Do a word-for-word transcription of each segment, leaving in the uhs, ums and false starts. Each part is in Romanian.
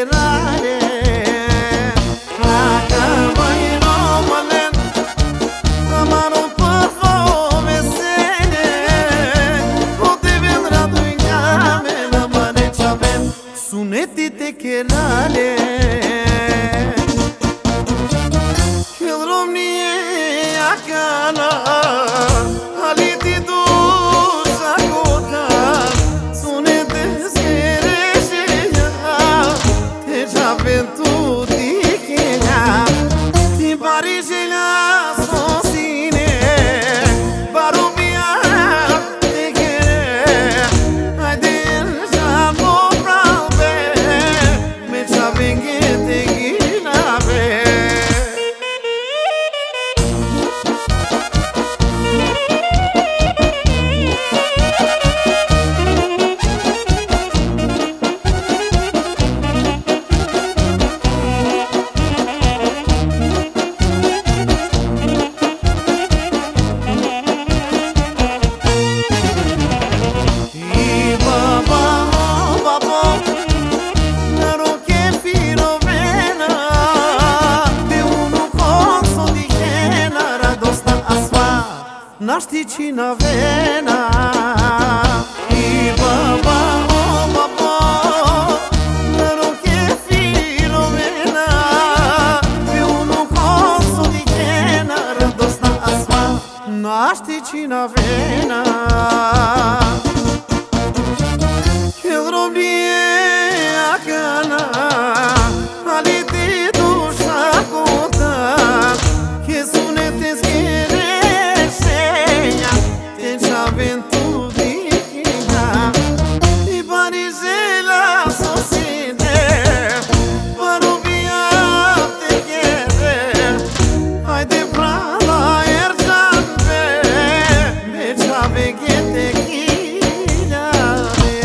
rare. Dacă mai românen amaro per fome sene o te vendrà tu in camera ma ne c'aven sunetti te che rale che romnie a cana aliti tu sakota sunette scherese te c'aven tu di che ti parigi la sosine barubia te che ai den jamo brave me c'aven che te ginave. Naști cine vena I baba, o baba Nero che filo vena Pe unu coso di chena Radosna asma Naști cine vena Che drobnie acana Aliti dușa cota Che sunete schere avventurina di Parisela sosine parubia te chiede hai de prava erjambe me chave che te chiave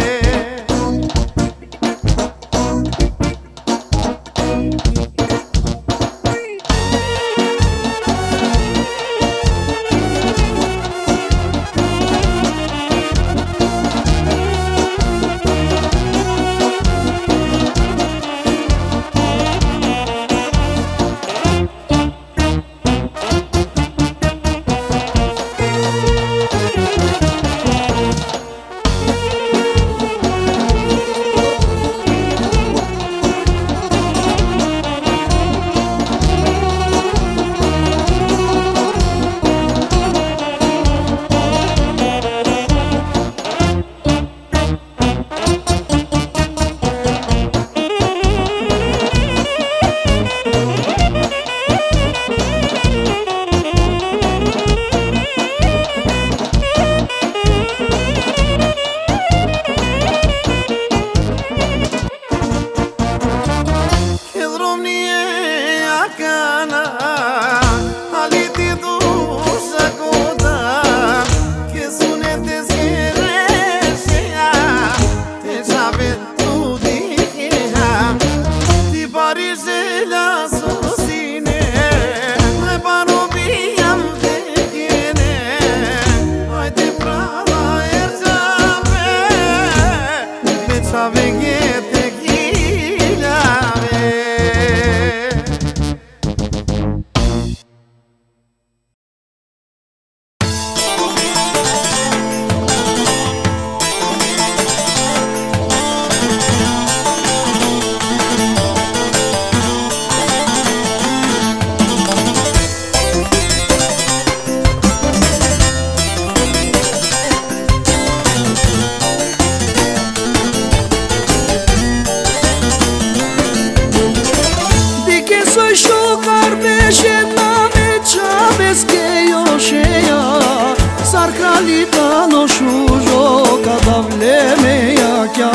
Sarkralitano shujo kadavle me yakya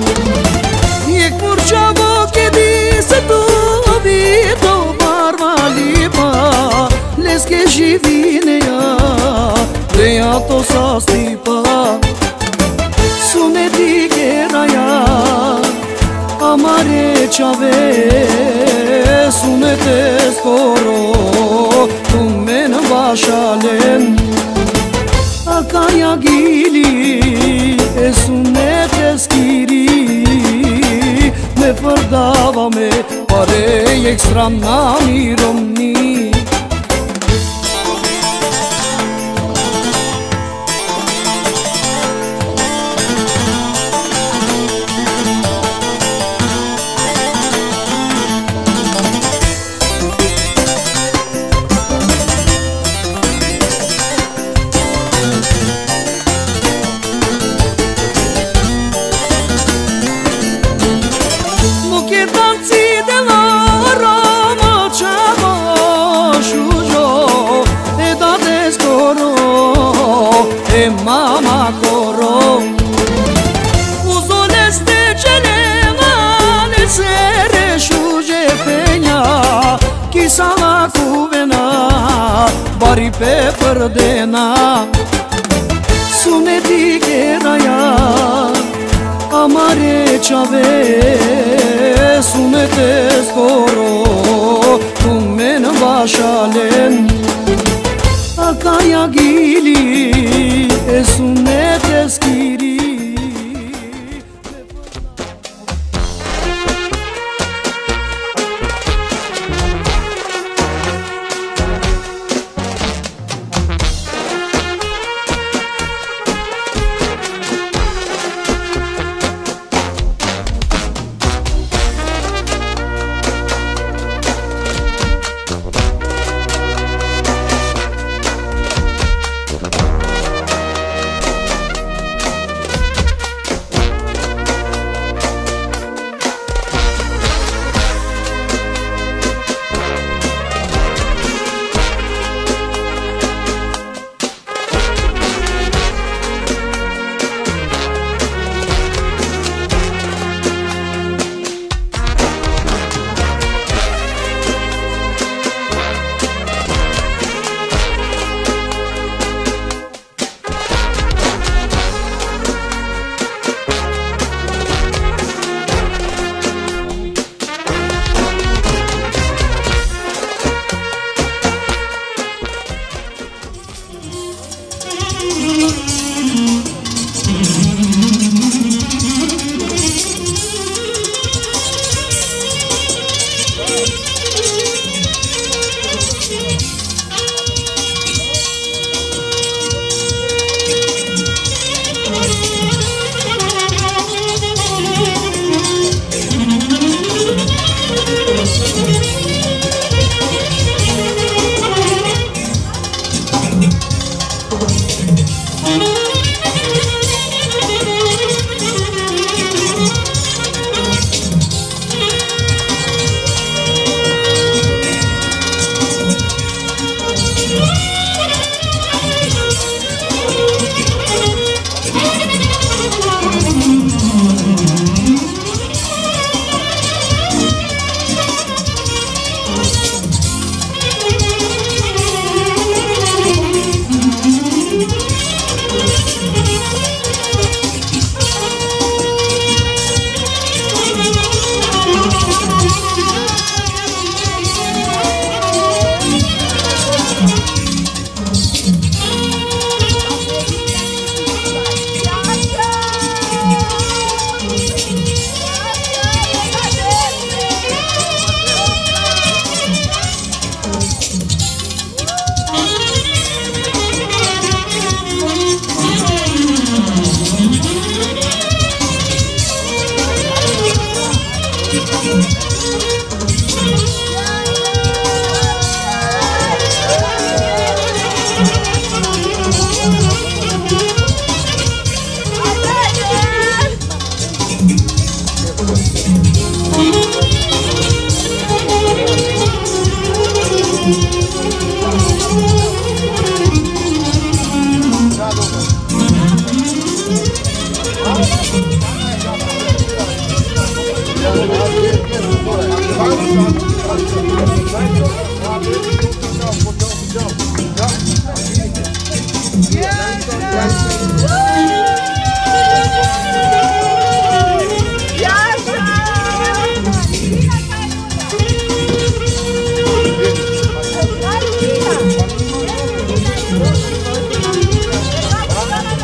Yek murchavo ke dise tu vito barmalipa Leske živine ja Leja to sastipa Suneti gera ja Amare chave Sunete skoro Tumen bashalen Alkaya gili e sunet eskiri me fărdava me, pare extram na miromni. Mama coro Uzoleste cele male sere șuje peña Chisa la cuvena Bari pe părdena Suneti gheraia Amare ceave Sunete scoro Tumen bașalen Akaya gili Sunete schiri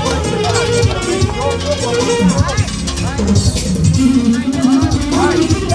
Vai!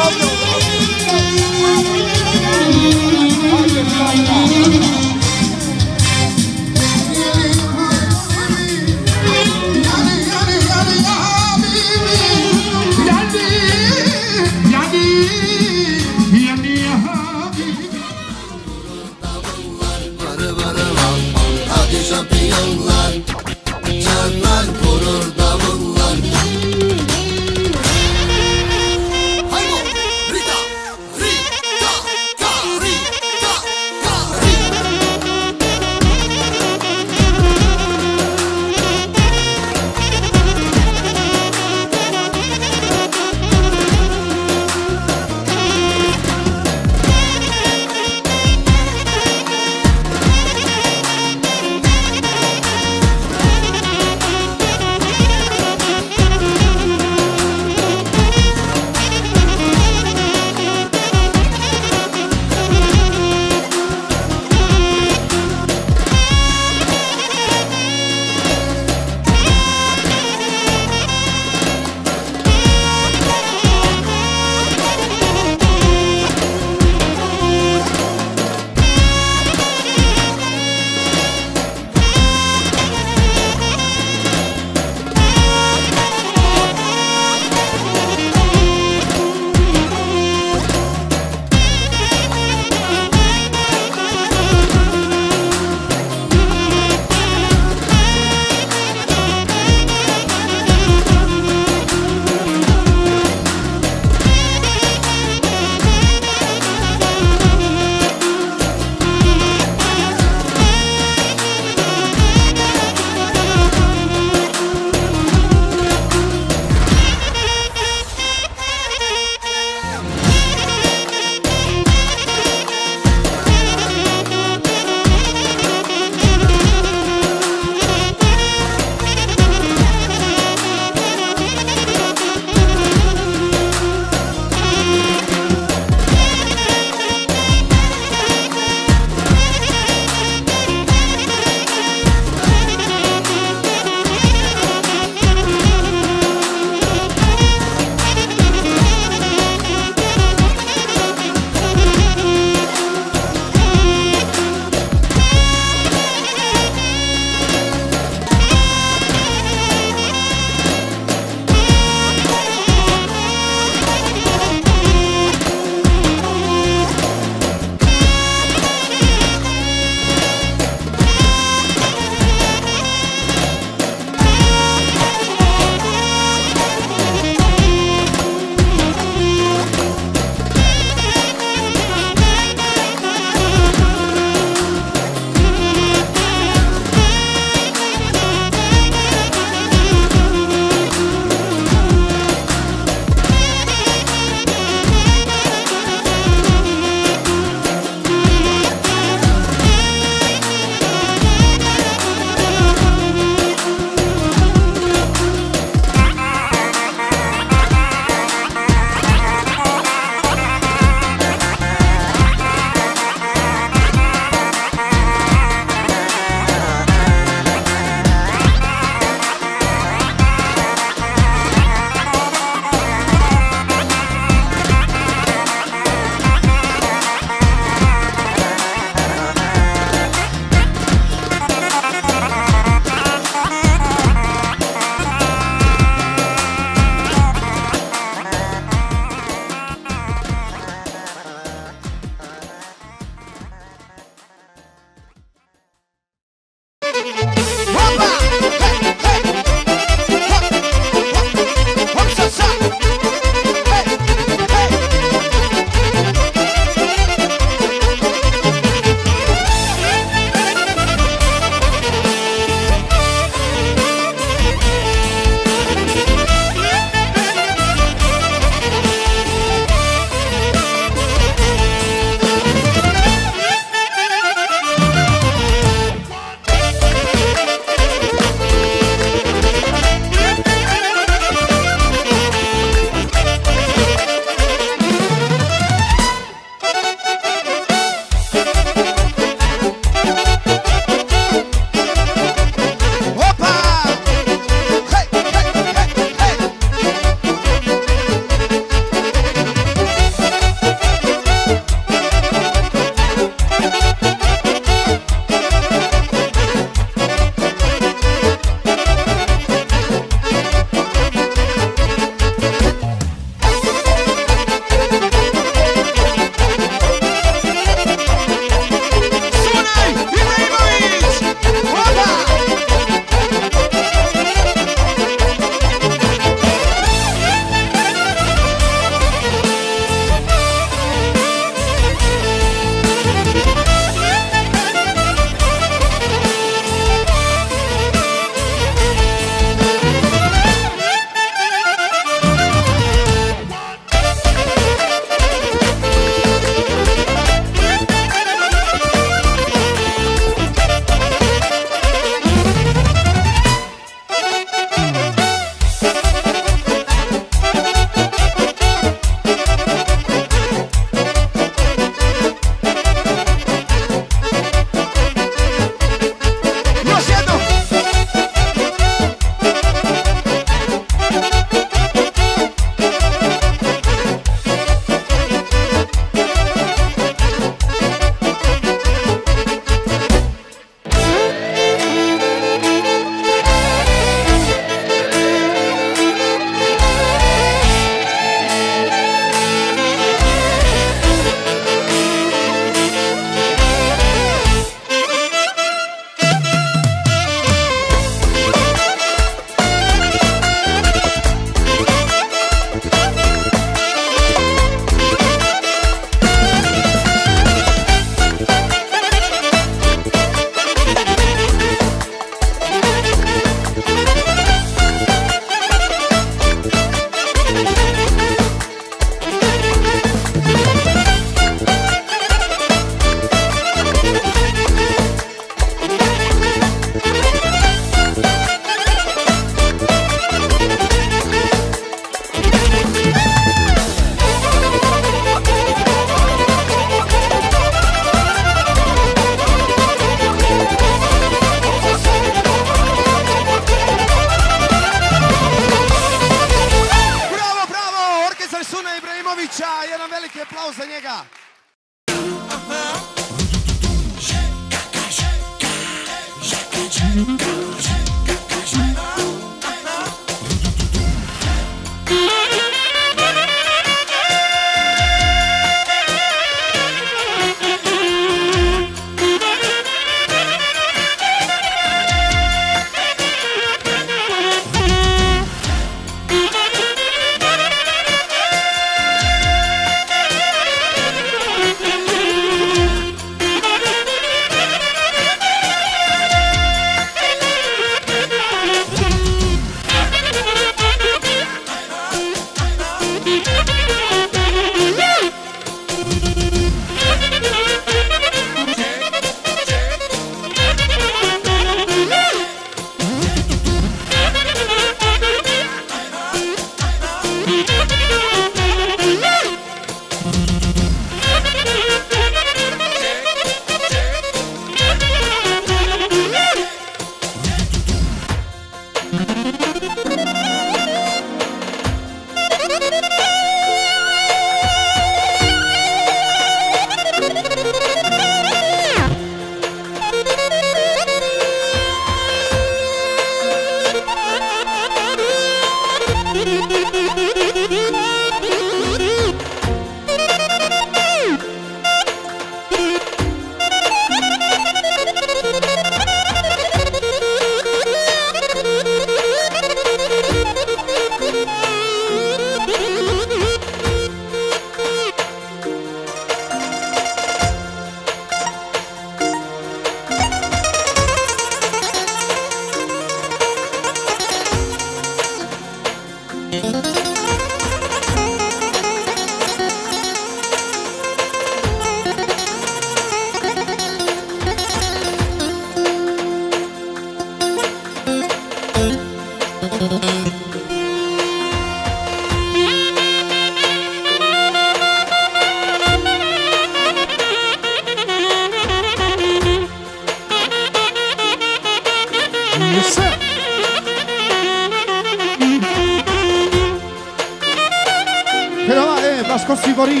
Vasco Sivori.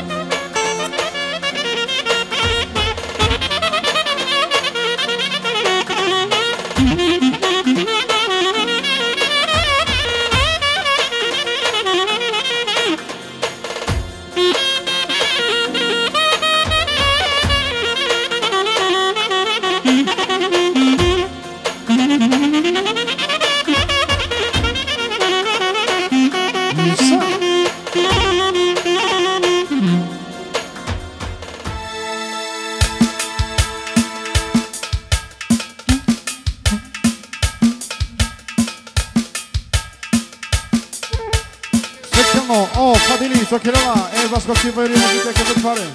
Sokirova, e Vasco Sivori, uite că vă pare.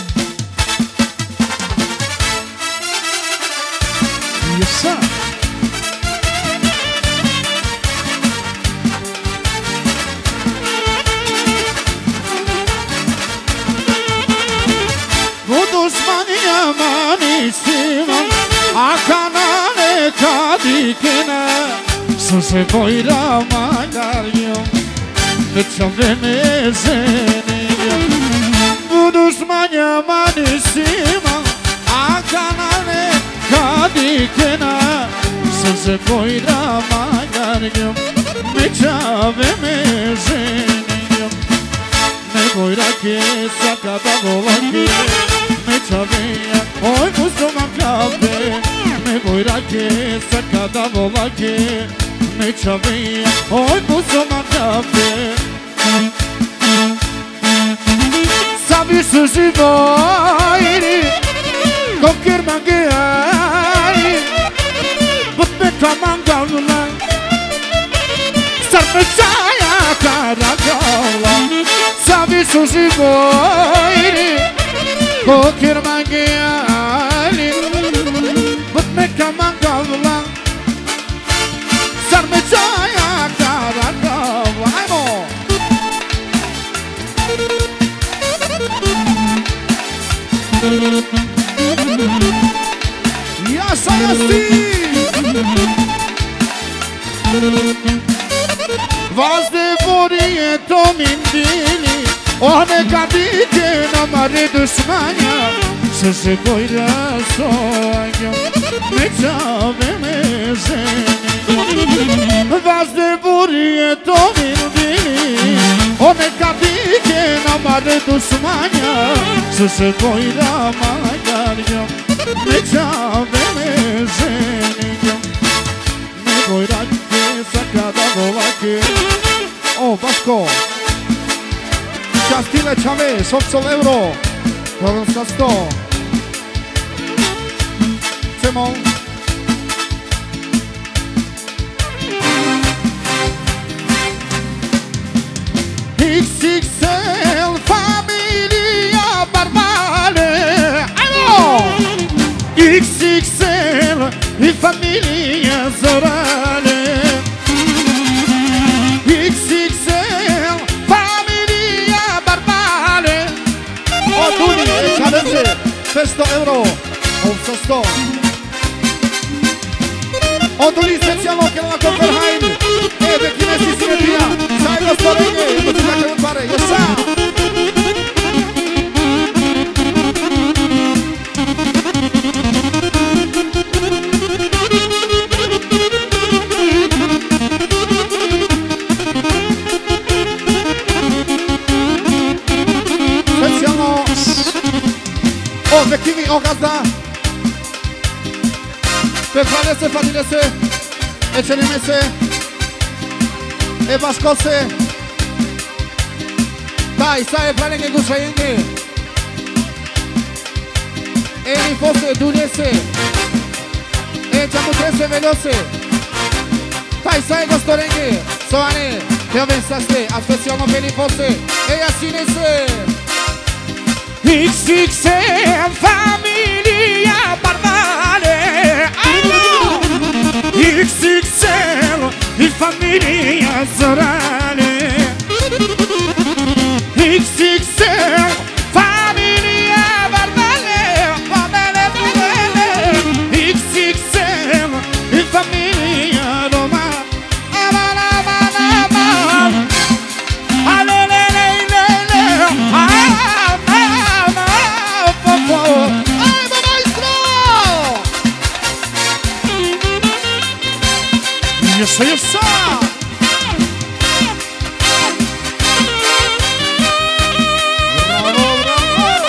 Yes, sir. Budusmania manissima, a canale cadicina, su se poi la magario. Veți aveme zenia Budusmania manissima a canale cadicena să se poi la magario Veți aveme zenia Ne voi la chiesa cada volante Veți avea oi musto mancape Ne voi la chiesa cada volante Veți avea oi musto mancape Sabi sushi boiri Kokir mangiari Butme kamangavla Sarme chaya karakavla Sabi sushi boiri Kokir mangiari Butme kamangavla Sarme chaya karakavla Aimo Ja sam jasti Vas de vorije to min dili One kadike na mare dushmanja Se se pojra soja Me čave me ženi Vas de vorije to min dili One kadike na mare dushmanja Se se pojra magario Me čave me ženi Me pojra sa kada volake O, Vasco Častile čave, osemsto euro Dobro sa sto Chcemo iks iks el familia Barbale Ajmo iks iks el i familia Zorale iks iks el familia Barbale O, Duni, echareze šesto euro osemsto sto O, Duni, specijalno Kelana Koperheim E, vekine si simetrija Zajedno s Dodine, to ću tako od pare, još sam Specijalno O, vekini, o, gazda Prefrane se, fadine se Ečenime se E Vasco se Dai, sai, frane che gusta yenge E mi fosse, dunese E ciamutrese, veloce Dai, sai, gostorenge Soane, te pensaste A specijalno beni fosse E jasinese iks iks el familia Barbale iks iks el i familia Zorale iks iks el familia Barbale Barbale Barbale iks iks el i familia Roma Amala Amala Amala Alelelelele Eso, eso. Bravo, bravo.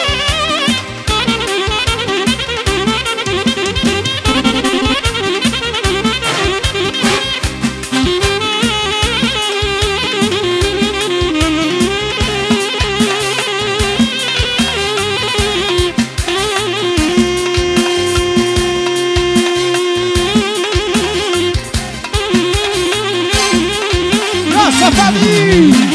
Nossa família!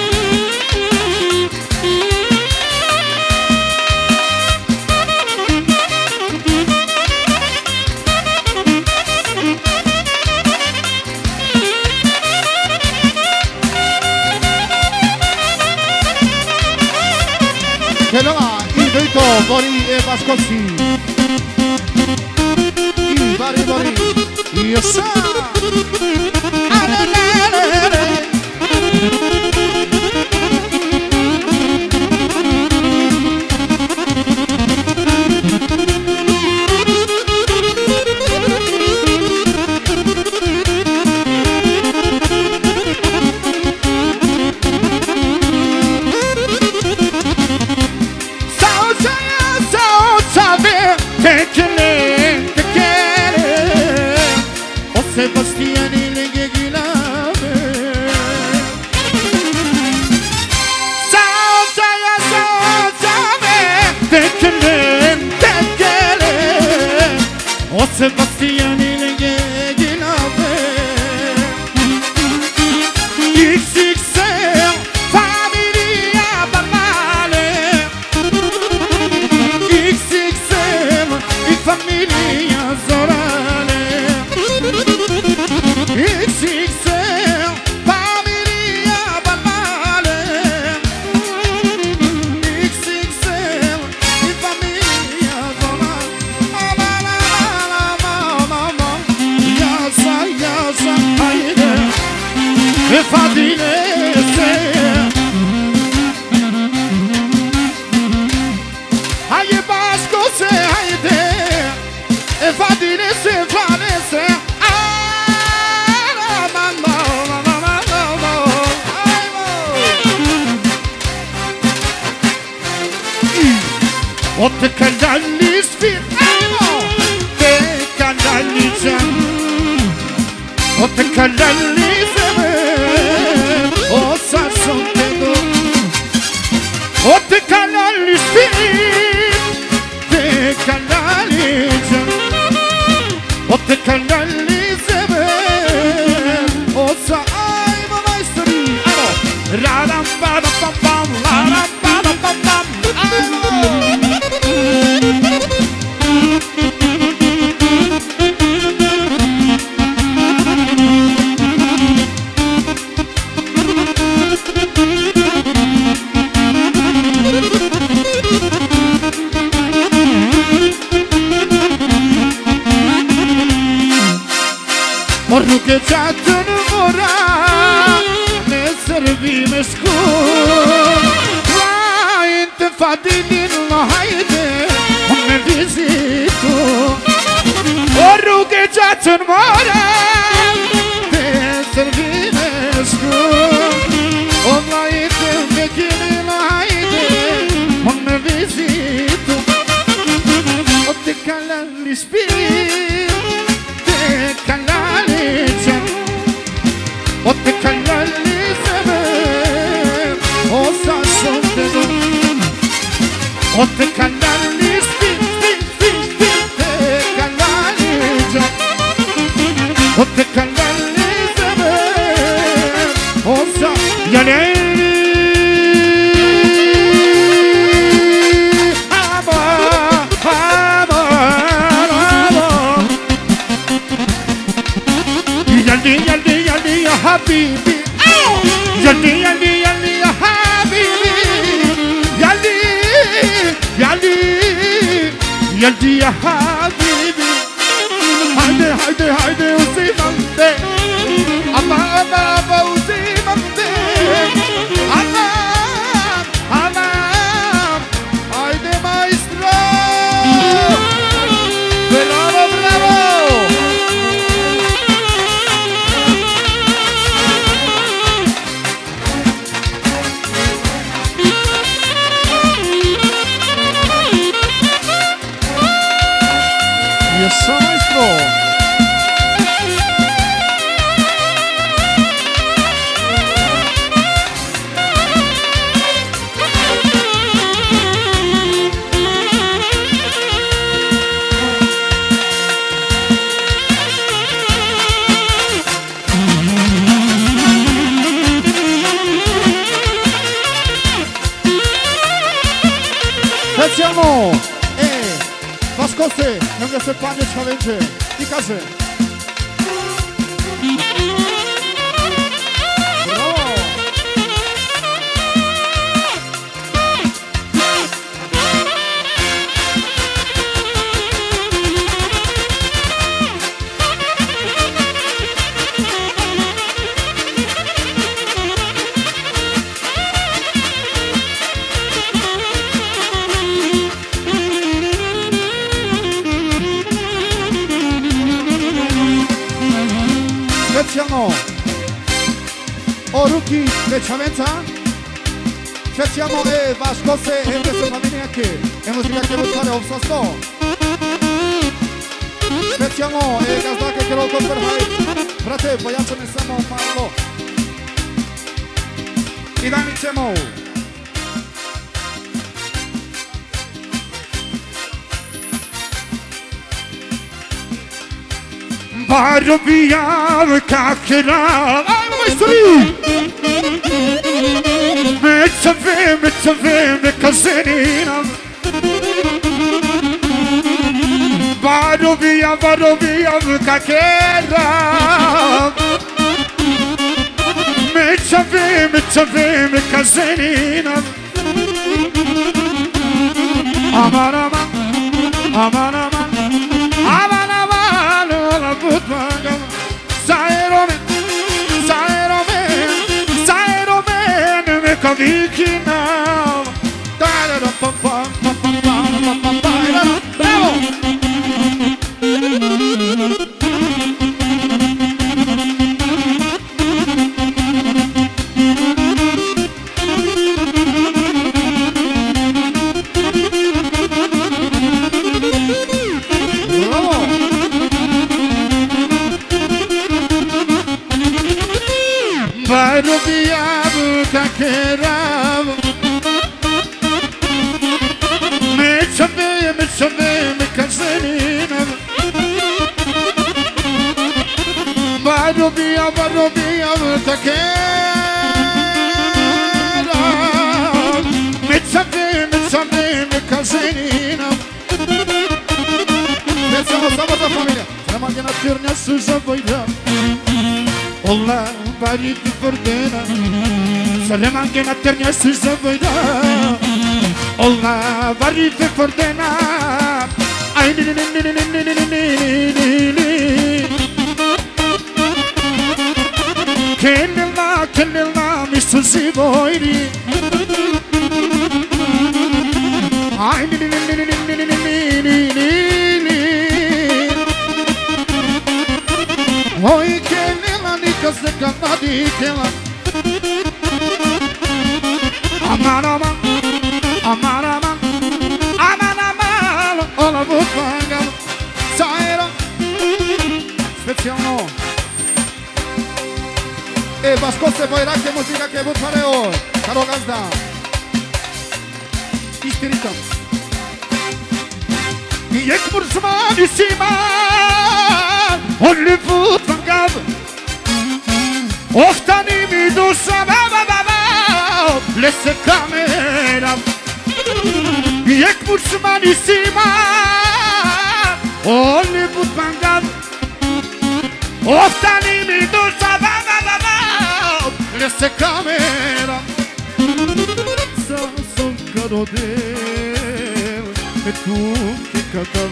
Que no va, y Vito, Bori e Vascosi. Y Bari, Bori, y Osa. Sebastian ilge gilave Sauta ya sauta me Tekelen tekele O Sebastian ilge gilave X X L Familia banale X X L I familia zorale X X L familia banale X X L i familia banale la la la la la la Yasa yasa hayde e fadile se Haye basko se hayde e fadile se fadile se O te canali spir, te canali can, o te canali zeme, o sasson te do. O te canali spir, te canali can, o te canali zeme, o sa ai ma maestri, radam padam pam pam, radam padam pam pam, Porque já te namorar, ne servi me scur. Vai te fadilin la haide, me visito. Porque já te namorar, ne servi me scur. Vai te mekini la haide, me visito. O te calali spir, te calali can, o te calali sebe, o sasson te do. O te calali spir, spir, spir, spir, te calali can, o te calali sebe, o sa yane. Yaldi, yaldi, yaldi, ya habibi. Yaldi, yaldi, yaldi, ya habibi. Yaldi, yaldi, yaldi, ya habibi. Haydi, haydi, haydi, uzimande. Ama, ama, ama, uzimande. Ama, ama, haydi maestro. Bravo, bravo. Eso, maestro. Facciamo e Vascoste, non vi seppane challenge di case. Bravo. Facciamo Oruki Frecciamenza. Facciamo e Vascosse e queste famiglie anche. E musica che vuol fare obsasto. Facciamo e gazda che quiero confermare. Frate, vogliamo ne siamo malo. I dani ćemo. Vado via cacchera. Ajmo majstori! Meća ve, meća ve, neka ženina. Vado via, vado via cacchera. Meća ve, meća ve, neka ženina. Aman, aman, aman, aman, aman. Saeromen, saeromen, saeromen, me cavikina. Bravo! Vado via cacchera. Meća ve, meća ve, neka ženina. Vado via, vado via cacchera. Meća ve, meća ve, neka ženina. Pensamo samo za familija. Treba che na firnja su zavojda. Ola bari ti fordena. Saleman che na ternja su zavojda. Ola bari ti fordena. Ai ni ni ni ni ni ni ni ni ni. Kenelna, kenelna mi su zavojdi. Ai ni ni ni ni ni ni ni ni ni. Oi kenelna nikad se kanadi kela. Aman aman, aman aman, aman aman. Ola butvangal, saero. Specijalno. E Vascosse poi rake muzika che vuol fare ora. Caro gazda. Ispiritam. Jek murzmani siman. Only food van gab. Oftani mi dusza ba ba ba ba. Lesse kamera. Jek murzmani siman. Only food van gab. Oftani mi dusza ba ba ba ba. Lesse kamera. Sa son carodel. E tu che cadam.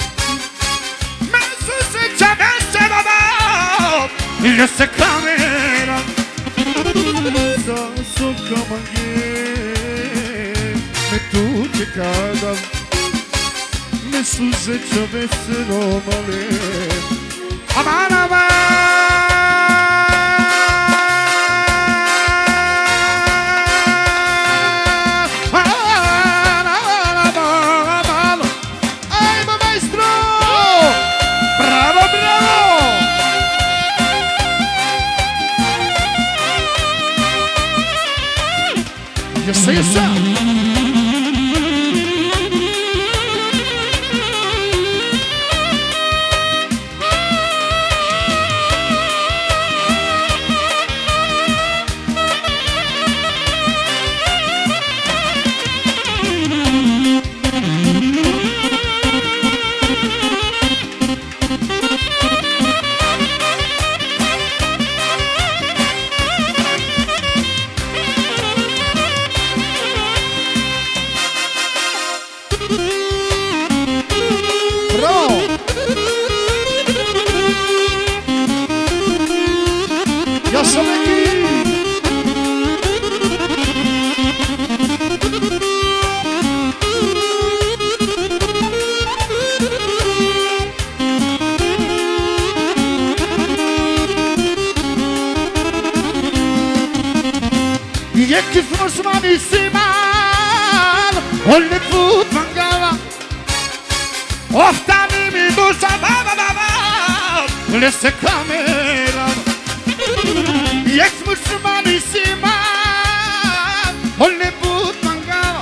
Lesse camera. Sa so kamanghe. Me tu che cadam. Me suze c'avessero male. Aman aman. Jeszcze, jeszcze! Jaki frumos simal Olle fut mangava Ofta mi dusza baba baba Lese kamera Jak frumos simal Olle fut mangava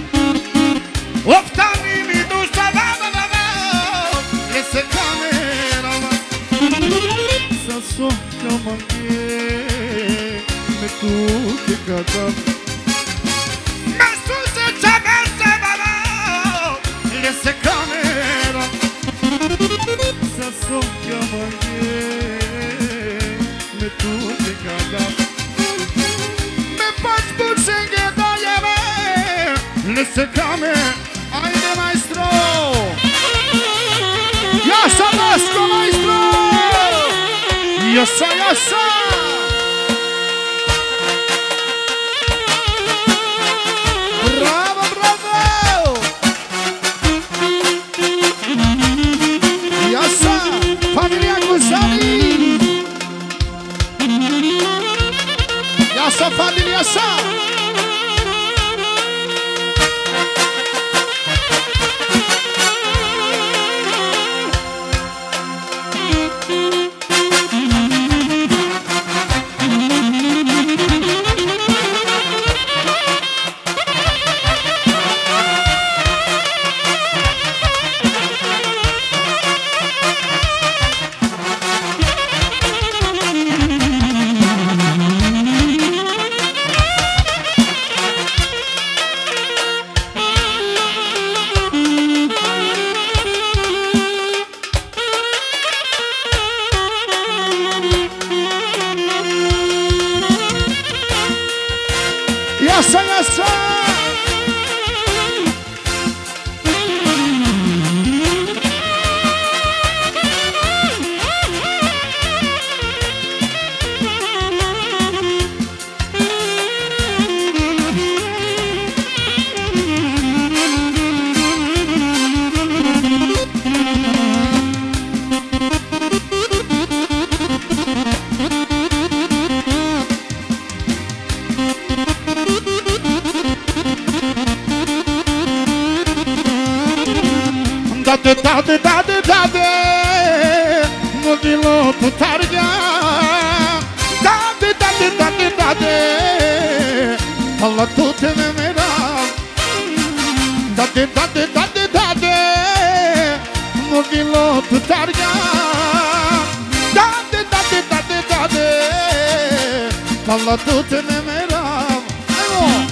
Ofta mi dusza baba baba Lese kamera Sa so kamange Tu que cadam Mas tu se chavese baba Lese camera Sa so chiamare Me tu que cadam Me faci bucenghe doieme Lese camera Aine maestro Yasha maestro maestro Yasha yasha Yasha family Yasha Yasha Yasha Dade, dade, dade, dade Modilo tutarga Dade, dade, dade, dade Allah tute me meram Dade, dade, dade, dade Modilo tutarga Dade, dade, dade, dade Allah tute me meram Ayvo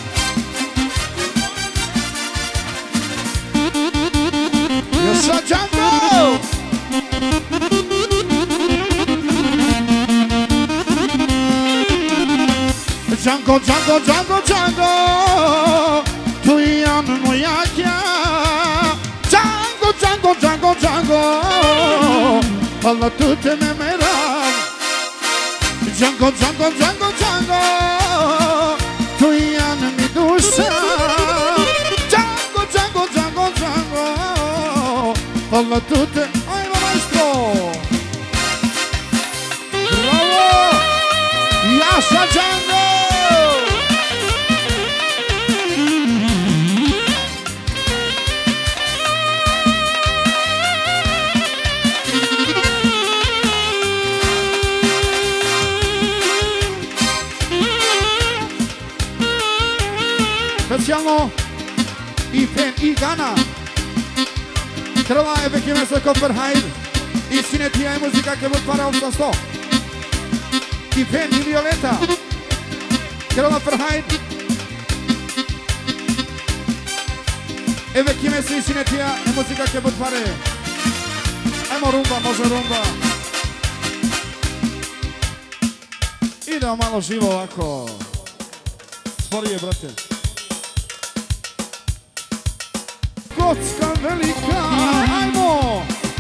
Yasha Django Django, Django, Django, Django Tu iam moja kja Django, Django, Django, Django Allah tu te me meram Django, Django, Django, Django Tu iam mi dusza Django, Django, Django, Django Allah tutte, ai maestro! Bravo! Yasha Django! i Pen i Gana. Krla e vekime se Copperheim i Sinetia e muzica che vuol fare ottanta sto. I Pen i Violeta. Krla Ferhain. E vekime se i Sinetia e muzica che vuol fare. Ajmo rumba, može rumba. Idemo malo živo ovako. Sporije, brate. Kocka velika, ajmo!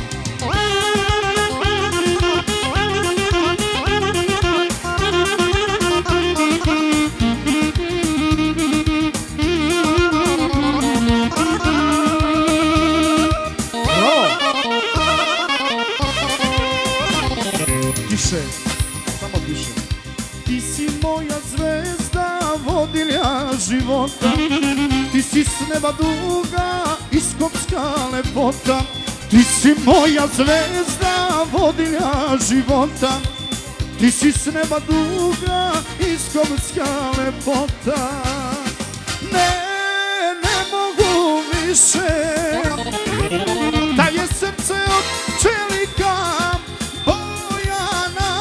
Tiše, samo tiše. Ti si moja zvezda, vodilja života. Ti si s neba duga, iskopska lepota. Ti si moja zvezda, vodilja života. Ti si s neba duga, iskopska lepota. Ne, ne mogu više, da je srce od čelika bojana.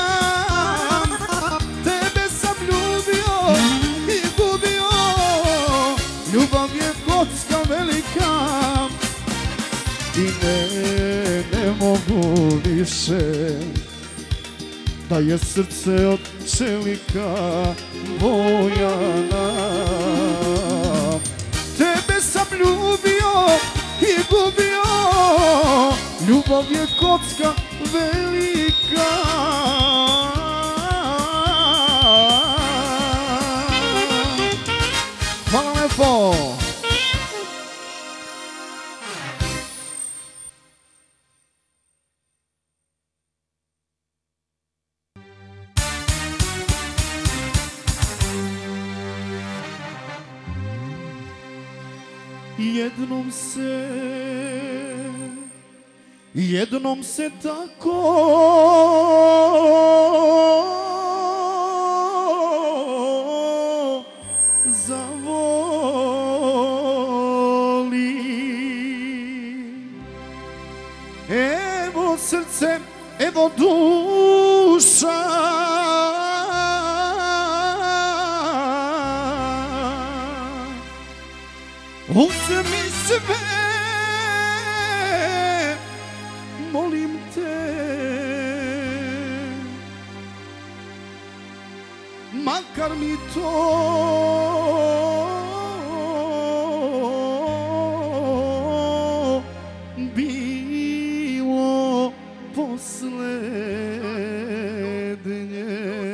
Tebe sam ljubio i gubio, ljubav je kocka velika. I ne, ne mogu više, da je srce od čelika bojana. Tebe sam ljubio i gubio, ljubav je kocka velika. Hvala lepo. Jednom se, jednom se tako zavoli. Evo srce, evo duša, uzmi sve, molim te, makar mi to bilo poslednje.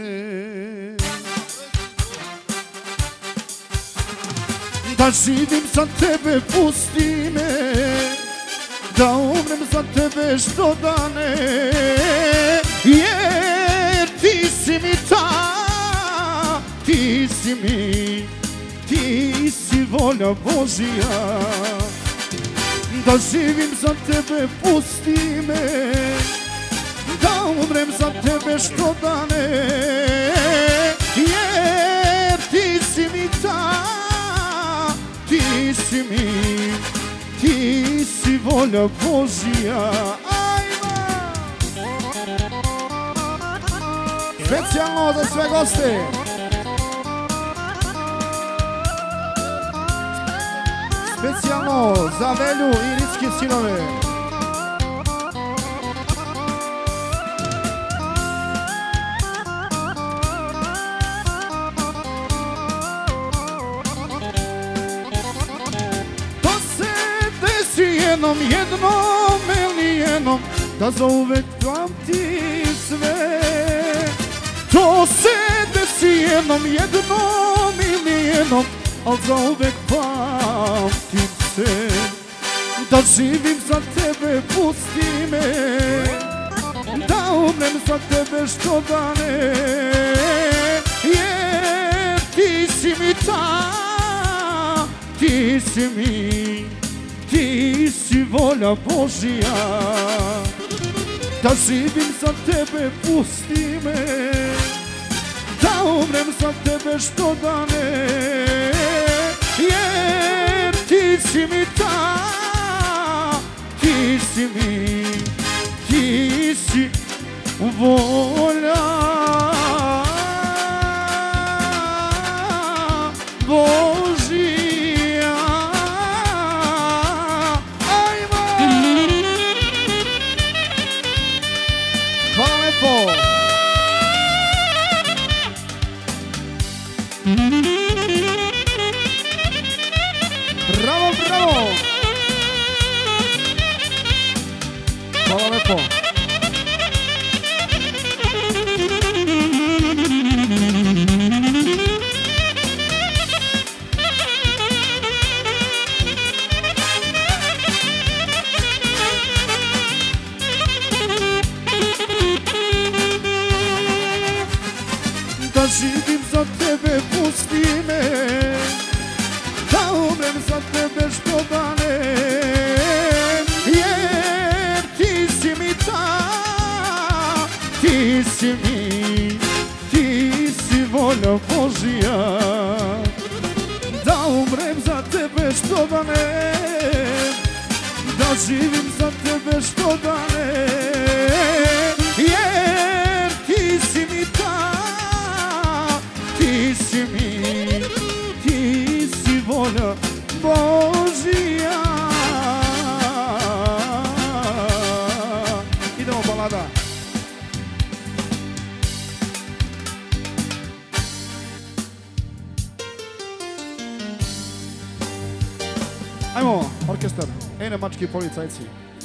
Da živim za tebe, pusti me, da umrem za tebe što dane, jer ti si mi ta, ti si mi, ti si volja Božija. Da živim za tebe, pusti me, da umrem za tebe što dane, jer ti si mi ta, ti si mi, ti si volja Božija. Ajma! Specijalno za sve goste. Specijalno za Velju i Ritske sinove. Jednom, jednom ili jednom, da zauvek pamti sve. To se desi jednom, jednom ili jednom, al zauvek pamtim se. Da živim za tebe, pusti me, da umrem za tebe što dane, jer ti si mi ta, ti si mi, ti si volja Božija. Da živim za tebe, pusti me, da umrem za tebe što dane, jer ti si mi ta, ti si mi, ti si vola Božija. Ajmo! Hvala lepo! Bravo, bravo! Hvala lepo! Da živim za tebe, pusti me, da umrem za tebe što dane, jer ti si mi ta, ti si mi, ti si volja Božija. Da umrem za tebe što dane, da živim za tebe što dane, jer ti si mi ta, ti si mi, ti si volja Božija. Idemo balada. Ajmo, orkestar, ej nemački policajci.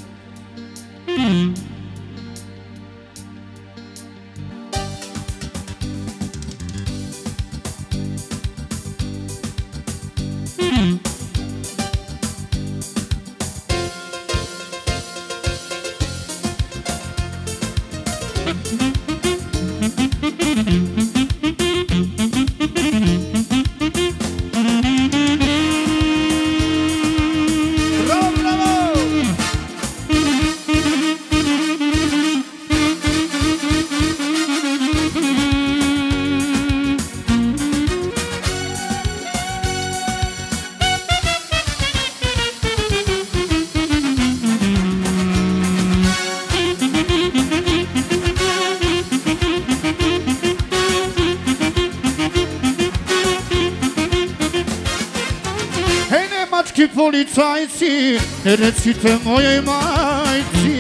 Policajci, recite mojoj majci,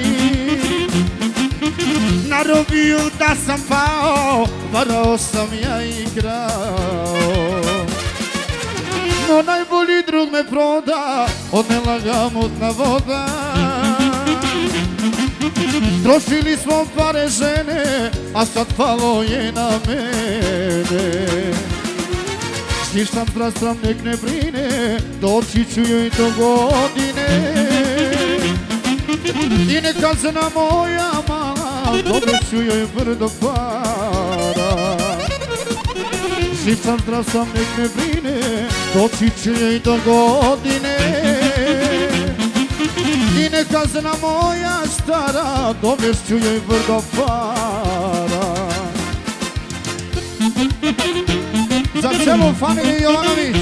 na robiju da sam pao, varao sam ja i krao. No najbolji drug me proda, odnela ga mutna voda. Trošili smo pare žene, a sad palo je na mene. Ništa zdravstvam nek ne brine, doći ću joj do godine. I neka žena moja mala, dobit ću joj brdo para. Ništa zdravstvam nek ne brine, doći ću joj do godine. I neka žena moja stara, dobit ću joj brdo para. Za celu familiju Jovanović,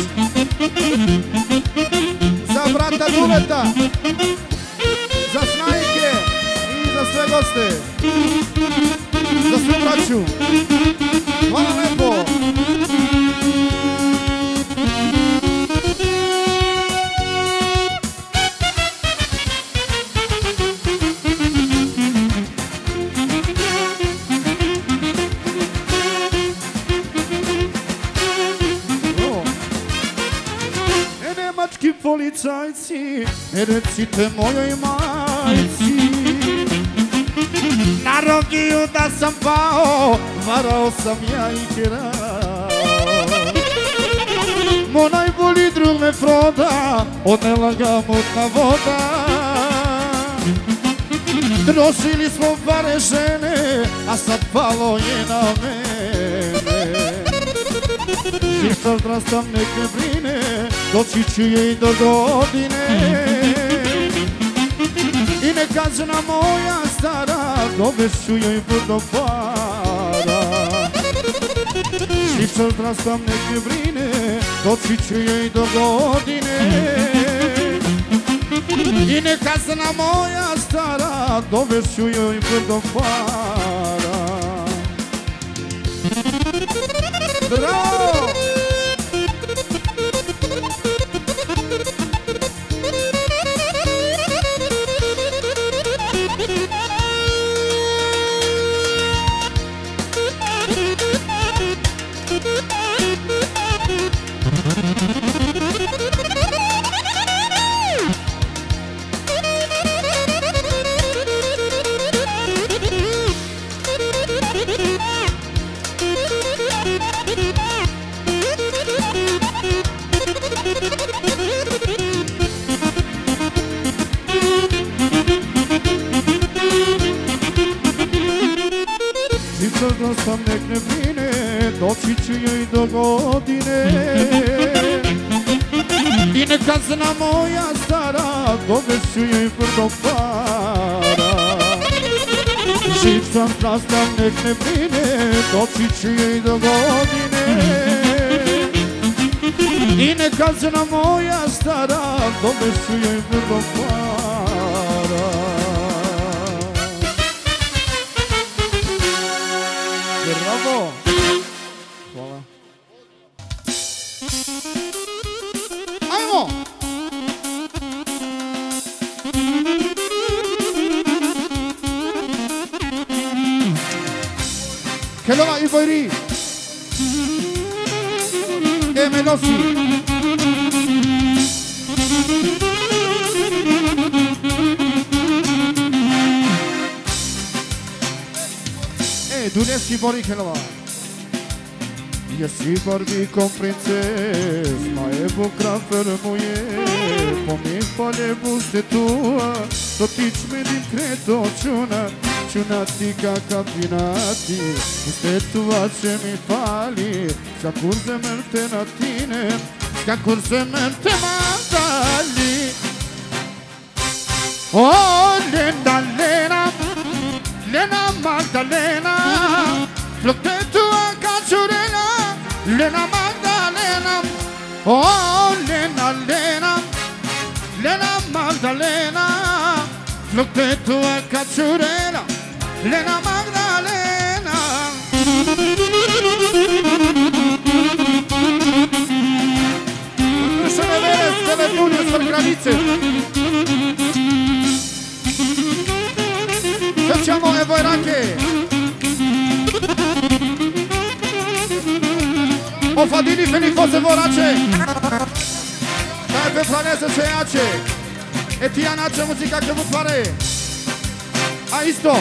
za brata Duleta, za Snajke i za sve goste, za sve braću. Hvala lepo. Policajci, recite mojoj majci, na robiju da sam pao, varao sam ja i krao. Moj najbolji drug me proda, odnela ga mutna voda. Trošili smo pare žene, a sad palo je na mene. Ništa zdravstvam nek ne brine, doći ću jej do godine. I neka žena moja stara, dobit ću joj brdo para. Ništa zdravstvam nek ne brine, doći ću jej do godine. I nekazna moja stara, doveću joj brdo para. Bravo! Da sam nek ne brine, doći ću joj do godine. I nekazna moja stara, doveću joj brdo para. Živ sam, zdrav sam, nek ne brine, doći ću joj do godine. I nekazna moja stara, doveću joj brdo para. Bravo! Hvala. Ajmo! Kelova i Bojri! E me nosi! Dunesi Bori Kelova. Jesi Barbie con princes, ma e bucra fermuie. Pomi pale buste tua, totici me din credo ciuna. Ciuna tica campinati, buste tua ce mi fali. Ska curze merte na tine, ska curze merte mandali. Oh, Lena, Lena, Lena Magdalena, flocte tua cacciurena, Lena Magdalena, oh Lena, Lena, Lena Magdalena, flocte tua cacciurena, Lena Magdalena. Nu se ne vede, se ne pune spre granițe. Facciamo e voi anche. O fadini felifoase vorace. Dai pe planese ce iace. E ti anace muzica che vuoi fare. Hai visto?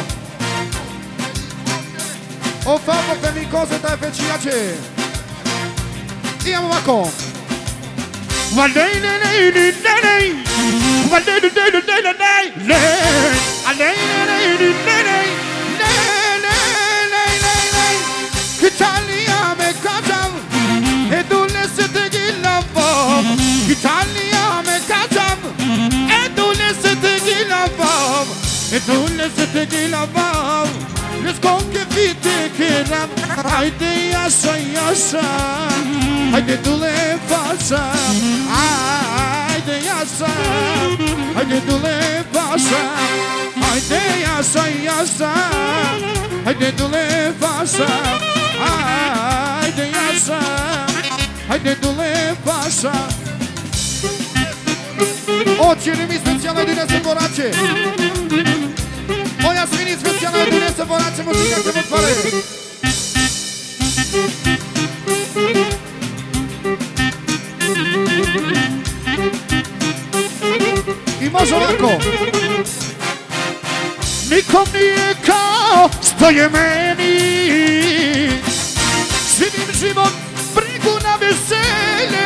O famo felicose dai pe ci iace. Andiamo Marco. Valei, lei, lei, lei, lei, valei, lei, lei, lei, lei, lei, alei, lei, lei, lei, lei, lei, lei, lei, lei, Italia me cacciam e tu le sete ghilavam, Italia me cacciam e tu le sete ghilavam, e tu le sete ghilavam, le sconche vite che ram, haide yasha yasha. Haide tu le faça, haide yasa, haide tu le faça, haide yasa yasa, haide tu le faça, haide yasa, haide tu le faça. O cerimi specijalne dinese vorace. O jasmini specijalne dinese vorace muzika che vuoi fare. I može ovako. Nikom nije kao što je meni, živim život brigu na veselje,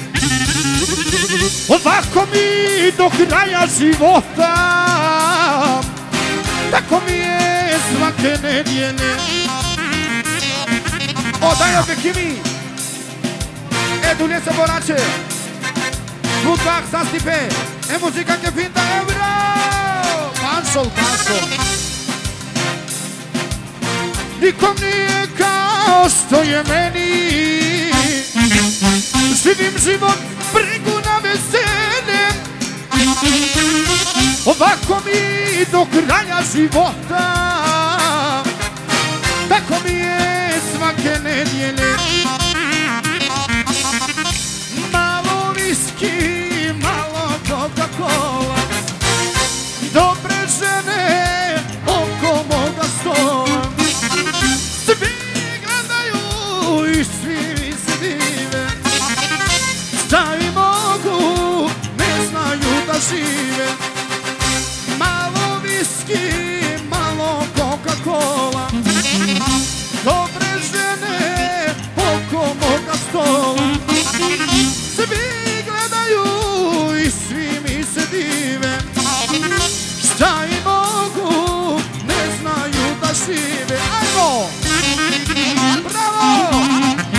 ovako mi do kraja života, tako mi je svake nedjelje. O dai obiectivi. E dunese vorace. Budbach sa stipe. E muzica che finta euro. Pansol, pansol. Nikom nije kao što je meni, živim život brigu na veselje, Ovako mi do kraja života, tako mi je svake nedjelje. Malo viski, malo Coca-Cola, dobre žene oko moga stola. Svi gledaju i svi mi se dive, šta i mogu, ne znaju da žive. Malo viski, malo Coca-Cola, dobre žene oko moga stola. Svi gledaju i svi mi se dive, šta i mogu, ne znaju da žive. Ajmo! Bravo!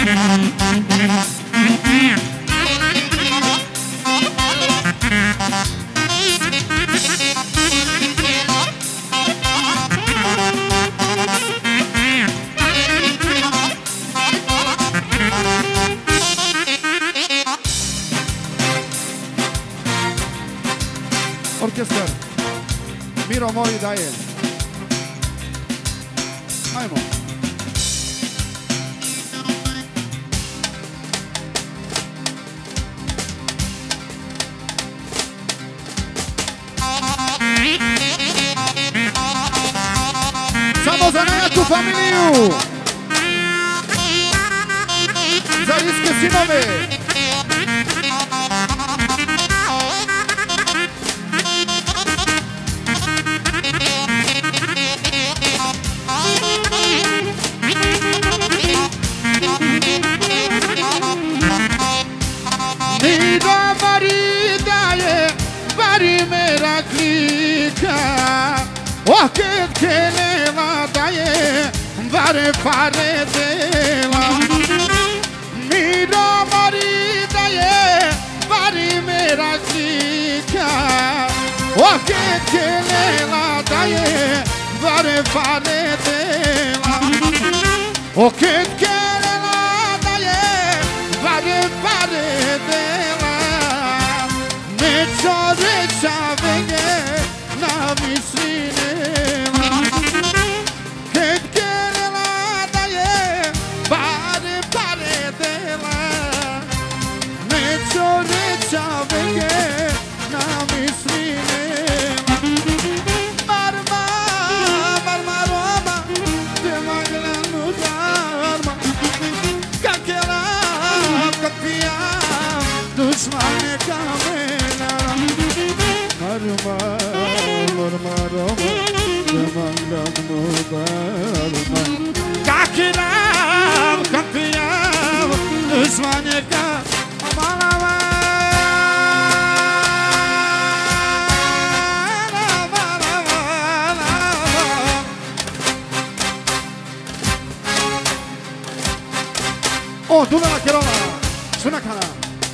Orkestar Miro moj daje. Ajmo. Samo za najjaču familiju, za iske sinove. Nida Marida je bari meraklika, oket kelela da je bare pare dela. Nida Marida je bari meraklika, oket kelela da je bare pare dela. Oket kelela da je bare pare dela. Nećo reća venge na mislinela. Ket kelela da je bare pare dela. Nećo reća venge na mislinela. Marma, marma roma, te maglanu darma. Kakela, kakija, dušmane kamenara. Marma, marma roma, te maglanu darma. Kakela, kakija, dušmane kamenara. O, Duvela Kerola, Sunakana.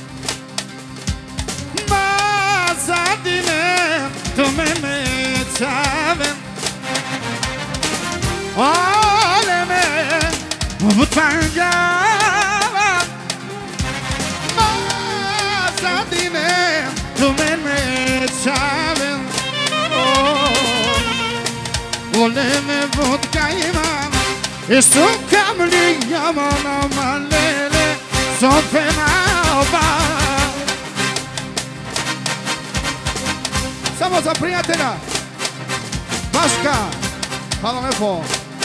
Ma zadine, tu me mećave. Ole me utangava. Ma zadine, tu me mećave. Ole me utkajva. I sukam li jamana malele, sopena oba. Samo za prijatelja Vaška, hvala lepo.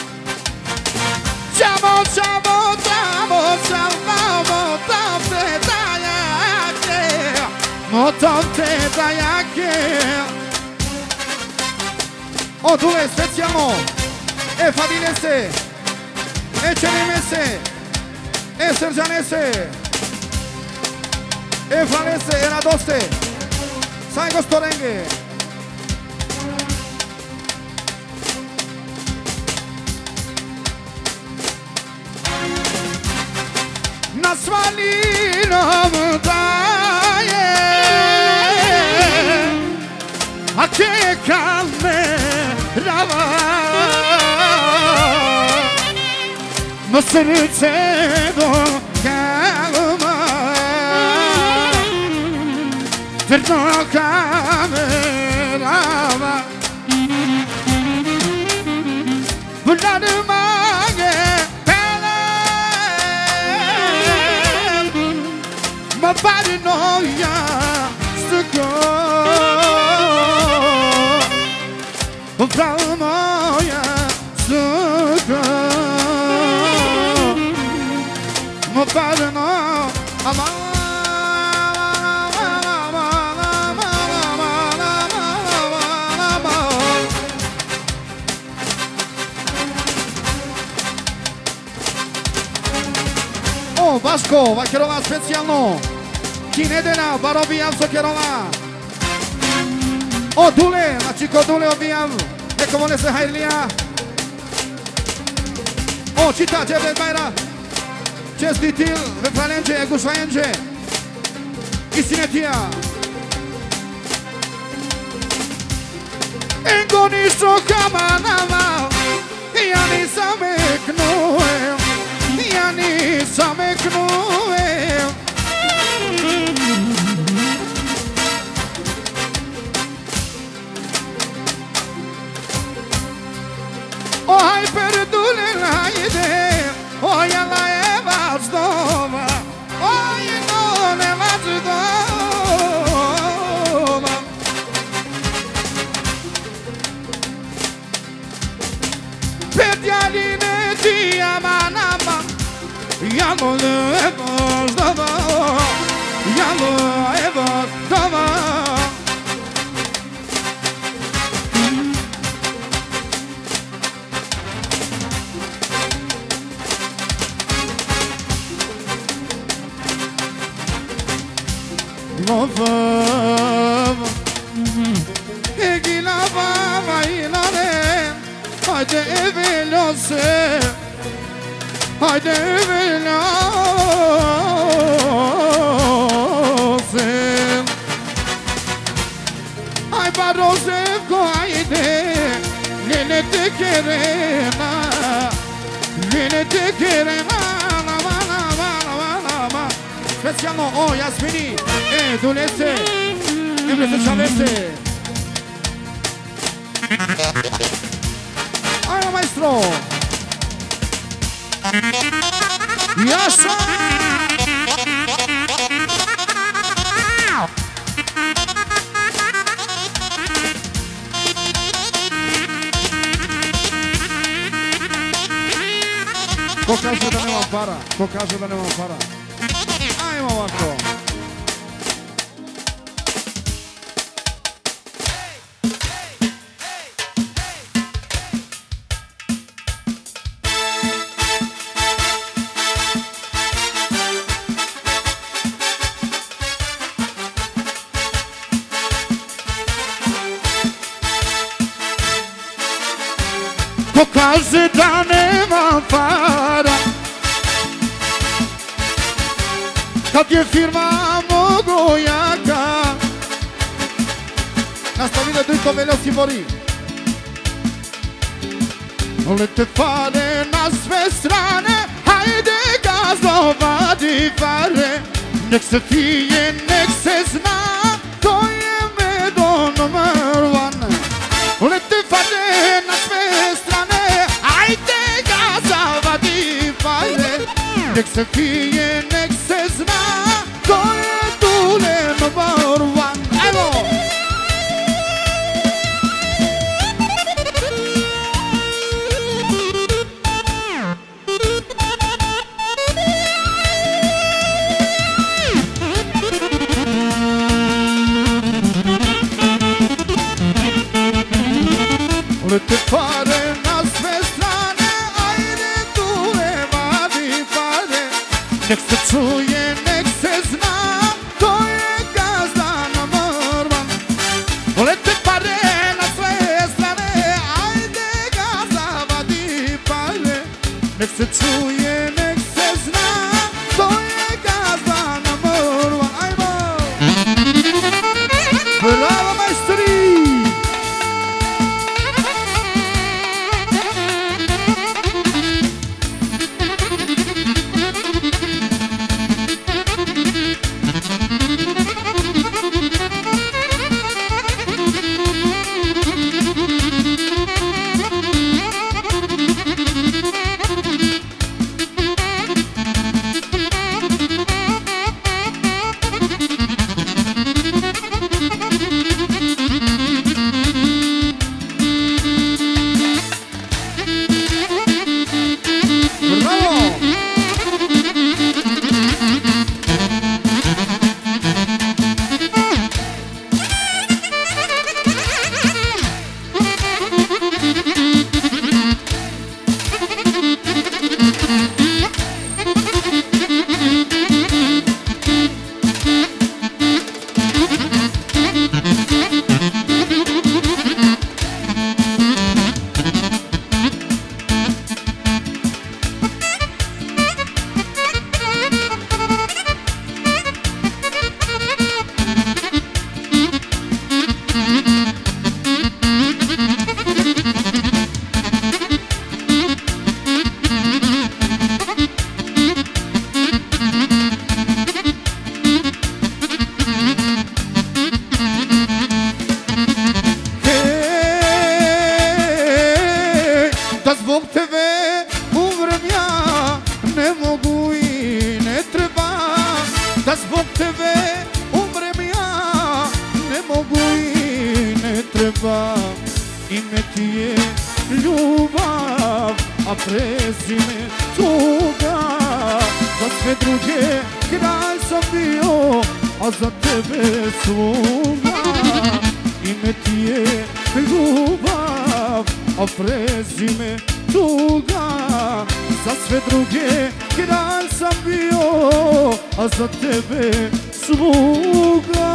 Čamo, čamo, čamo, čamo, tam te dajake, tam te dajake. O, due, specijalno, e Fadinese, e Čerimese, e Srđanese, e Franese, e Radoste, sai Gostorenge. Na svalinom daje, a čeka me rava. No srce do kalma, Fermo camera Bunları mange pele Ma pari noia stuko Upravo moja stuko Ma pari noia ama Vaško, vakerová specijalno. Kinedena, bar obijam sokerová. O Dule, znači kod Dule obijam. Neko vole se hajrlija. O čita, Džebret Bajra. Čestitil, veplalenče, gušvajenče. Istinetija. Engo nišo kamanama. Ja nisam eknujem. Ja nisam eknujem. O haj perdulen hajde, o jala je vaš doma, o jino ne vaš doma. Petjaline dijamanama, jalo je vaš doma, jalo je vaš doma. Vava, egila vava inane, haydi evelose, haydi evelose. Ay barose haydi, lele tekerena, lele tekerena, la la la la la la. Specijalno o Jasmini. E, Dulese, Ibre se Chavese. Ajmo, maestro. Jasno. Ko kaže da nemam para? Ko kaže da nemam para? Ajmo ovako. Ko kaže da nema para, kad je firma mnogo jaka, nastavile Dujko Veljosi Bori. Lete pare na sve strane, hajde gazdo vadi pare, nek se pije, nek se zna, to je medo number one. Lete pare na sve strane, hajde gazdo vadi pare, nek se pije, nek se zna, to je Dule number one. Evo! Lete pare na sve strane, ajde Dule vadi pare, nek se čuje, nek se zna, to je gazda number one. Lete pare na sve strane, ajde gazda vadi pare, nek se čuje, nek se zna, to je gazda number one. Ajmo! Bravo, majstri! da zbog tebe umrem ja, ne mogu i ne treba. Da zbog tebe umrem ja, ne mogu i ne treba. Ime ti je ljubav, a prezime tuga. Za sve druge kralj sam bio, a za tebe sluga. Ime ti je ljubav, a prezime tuga. Za sve druge kralj sam bio, a za tebe sluga.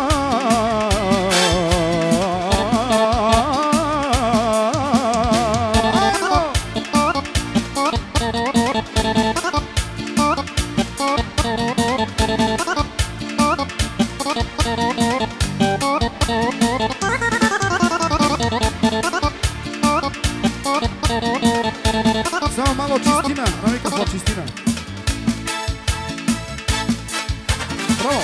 Samo malo čistina, no nikakva čistina. Bravo!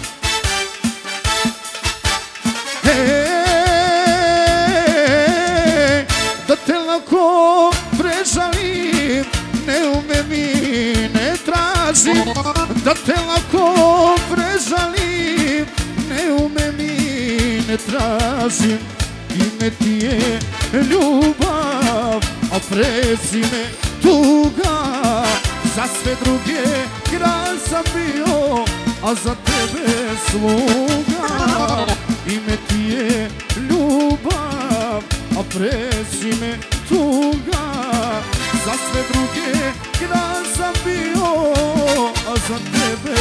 Hej, da te lako prežalim, ne umem i ne tražim. Da te lako prežalim, ne umem i ne tražim. Ime ti je ljubav, a prezime tuga. Za sve druge kralj sam bio, a za tebe sluga. Ime ti je ljubav, a prezime tuga. Za sve druge kralj sam bio, a za tebe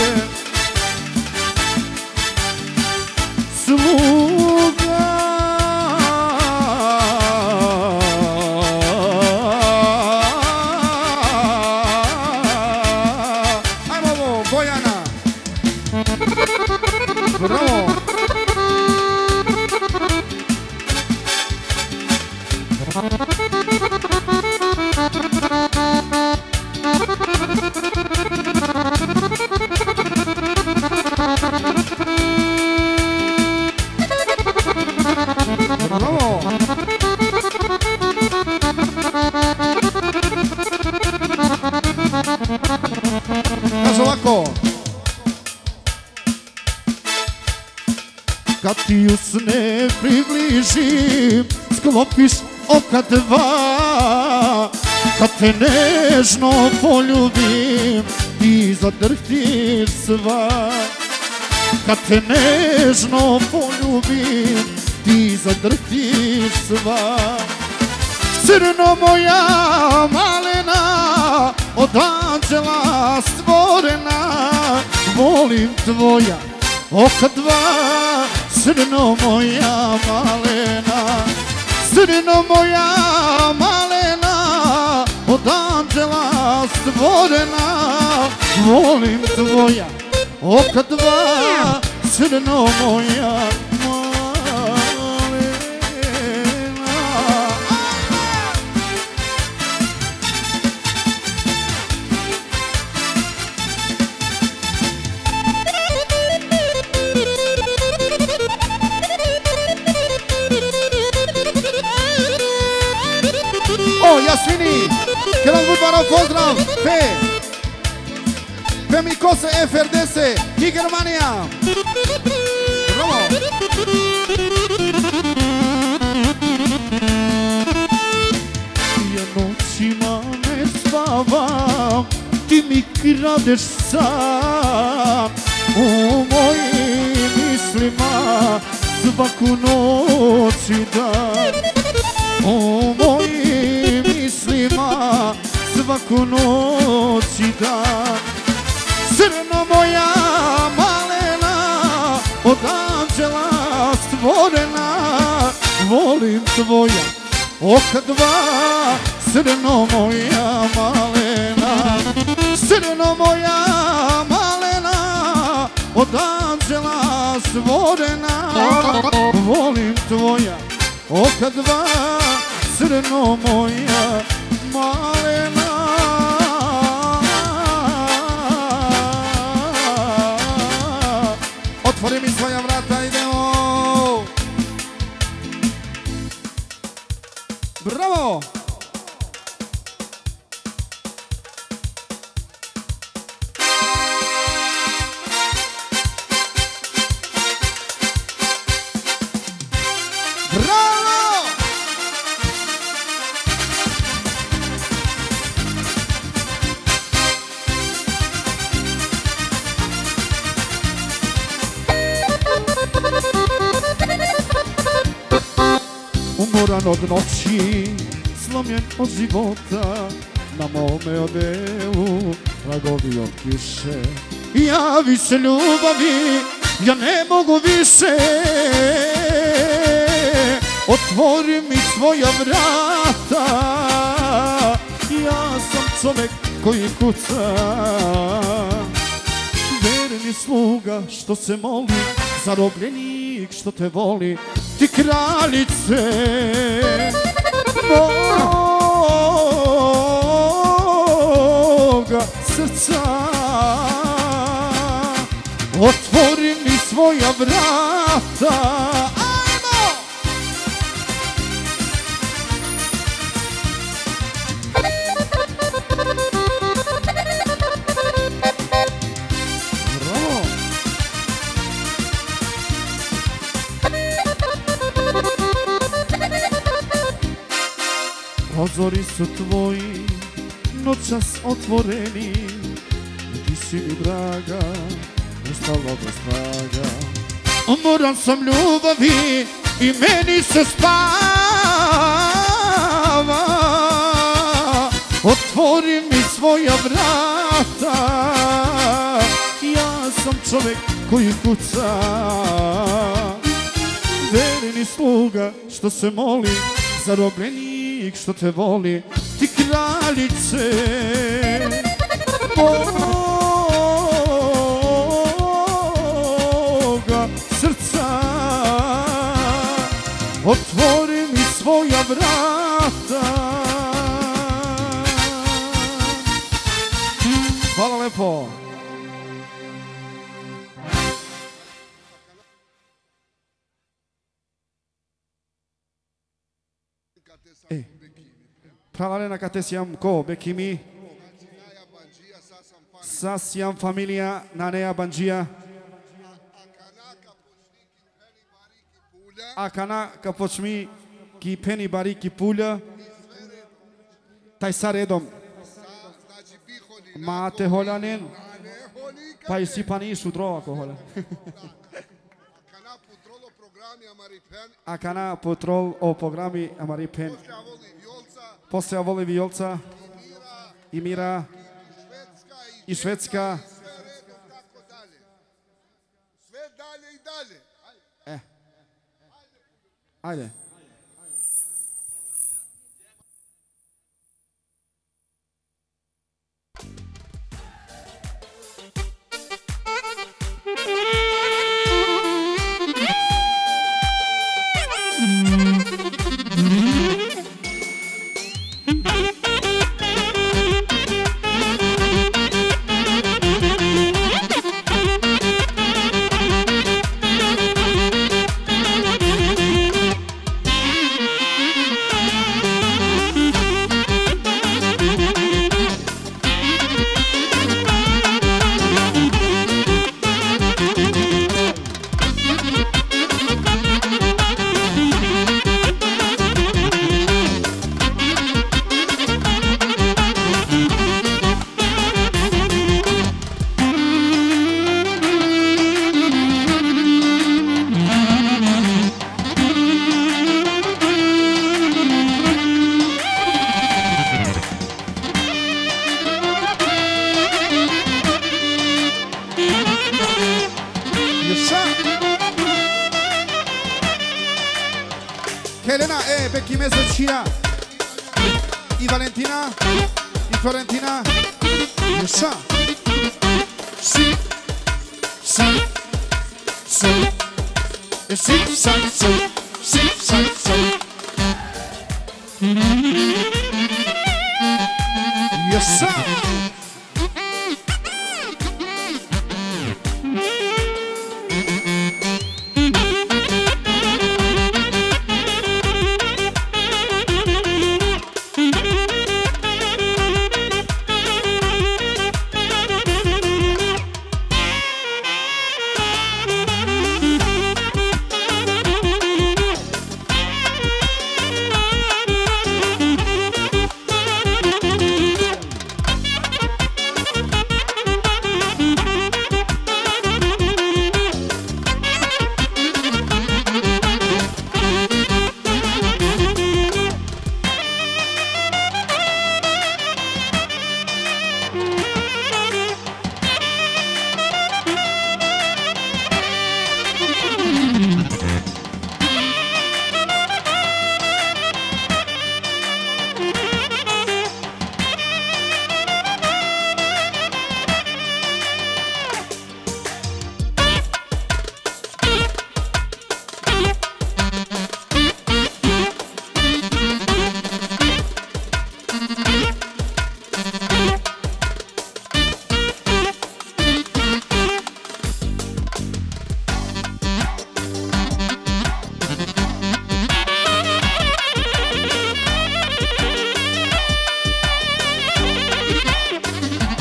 sluga. Bravo! Bravo! Kaže ovako. Kad ti usne približim, sklopiš oka dva. Kad te nežno poljubim, ti zadrhtiš sva. Kad te nežno poljubim, ti zadrhtiš sva. Crno moja malena, od anđela stvorena, volim tvoja oka dva. Crno moja malena, crno moja malena, od anđela stvorena, volim tvoja oka dva. Crno moja malena. O, Jasmini, jedan Budvarov pozdrav, P, P Mikose F R D S i Germanija. Bravo! Ja noćima ne spavam, ti mi kradeš san. U mojim mislima svaku noć i dan. U mojim mislima svaku noć i dan. Crno moja malena, od anđela stvorena, volim tvoja oka dva. Crno moja malena, crno moja malena, od anđela stvorena, volim tvoja oka dva. Crno moja malena. Otvori mi svoja vrata, idemo! Bravo! Tužan od noći, slomljen od života, na mome odelu tragovi od kiše. Ja više ljubavi, ja ne mogu više. Otvori mi svoja vrata, ja sam čovjek koji kuca. Verni sluga što se moli, zarobljenik što te voli, ti kraljice moga srca. Otvori mi svoja vrata. Prozori su tvoji noćas otvoreni, ti si mi draga, ostalo bez traga. Umoran sam ljubavi i meni se spava. Otvori mi svoja vrata, ja sam čovjek koji kuca. Verni sluga što se moli, zarobljenik što te voli, ti kraljice moga srca. Otvori mi svoja vrata. Hvala lepo. E, pravalena kate siam ko bekimi sa siam familia nanea banjia akana kapochmi ki peni bari ki pulja taj sa redom mate holanen pa i sipani sudro ako hola. Akana potrol o programi Amaripen. Poslije voli Violca i Mira i Švedska. Sve dalje i dalje. E. Ajde. Helena, e Becky Mezzocina i Valentina i Florentina. Yesha. Si. Si. Si. E si, sa, si. Si, sa, si. Yesha.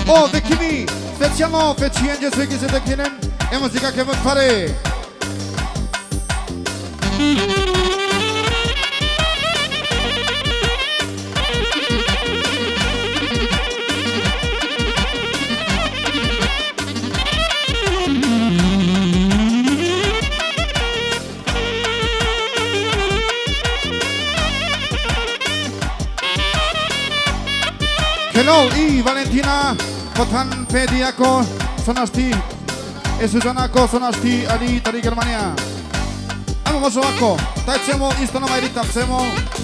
O, vecchini, specijalno fecijenje svegi se dekinem, e muzika che vuol fare. Hello, i Valentina, Potan Pediako, Sonasti, e Suzanako, Sonasti, Ali, Tari Germania. Amo mozo ako, taj ćemo isto nama i ritam ćemo.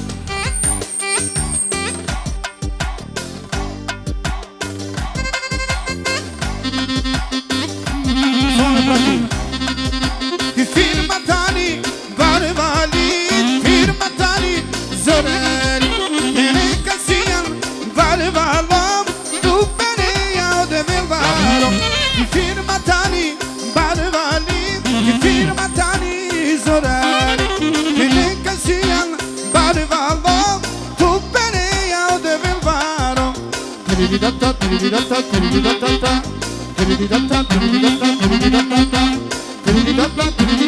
Svone prati. Ti firma tani, bare vali, firma tani, zoreli, mene kasijan, bare valom, tu bene ja ode velvarom. Ti firma tani, bare vali, ti firma tani, zoreli, mene kasijan, bare valom, tu bene ja ode velvarom. Tirididata, tirididata, tirididata, tirididata, tirididata, tirididata, tirididata,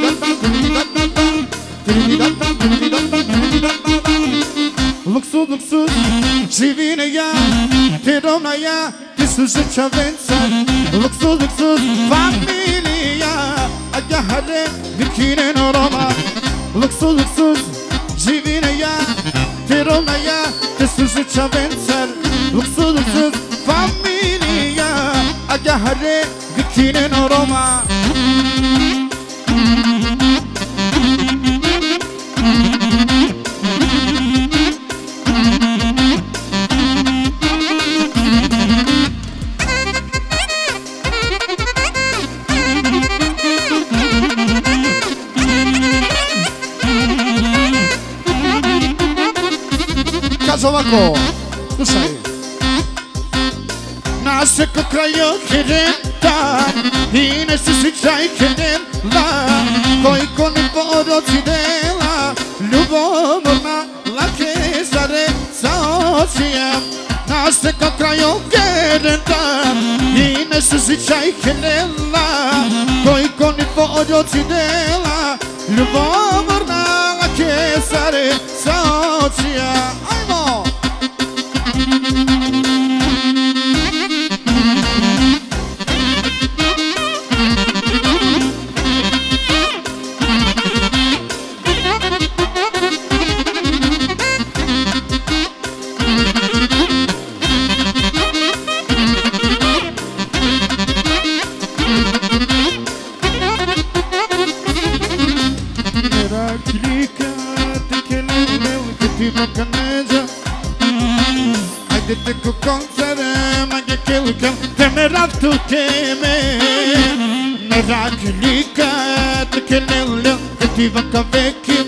tirididata, tirididata, tirididata. Luxus, luxus, živine ja, te rovna ja, ti su žrčavenca. Luxus, luxus, familija, a ja hale, vikine no Roma. Luxus, luxus, živine ja, te rovna ja, ti su žrčavenca. Luxus, luxus, familija, a ja hale, vikine no Roma. Ovako, slušaj. Naseko krajo herenta i ne se svičaj herenta koji koni poroci dela ljubomorna lake zare sa očijem. Naseko krajo herenta i ne se svičaj herenta koji koni poroci dela ljubomorna lake zare sa očijem. Tu teme, meraklika, te kelele, te ti vanka vecchio.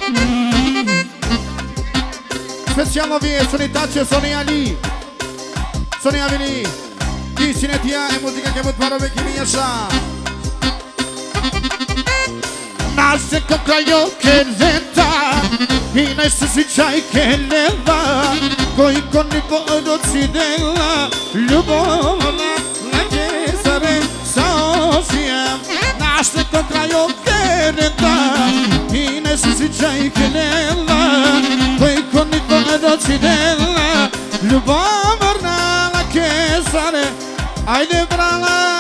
Specijalno vi je Sonitače, Soni Ali, Soni Avili, i Sinetija e muzika che vuol fare vecchi miesza. Naseko krajo herenta i ne se svičaj kelela koji koni poroci dela ljubomorna Naseko krajo herenta i ne se svičaj kelela koji koni poroci dela ljubomorna lake zare. Ajde brala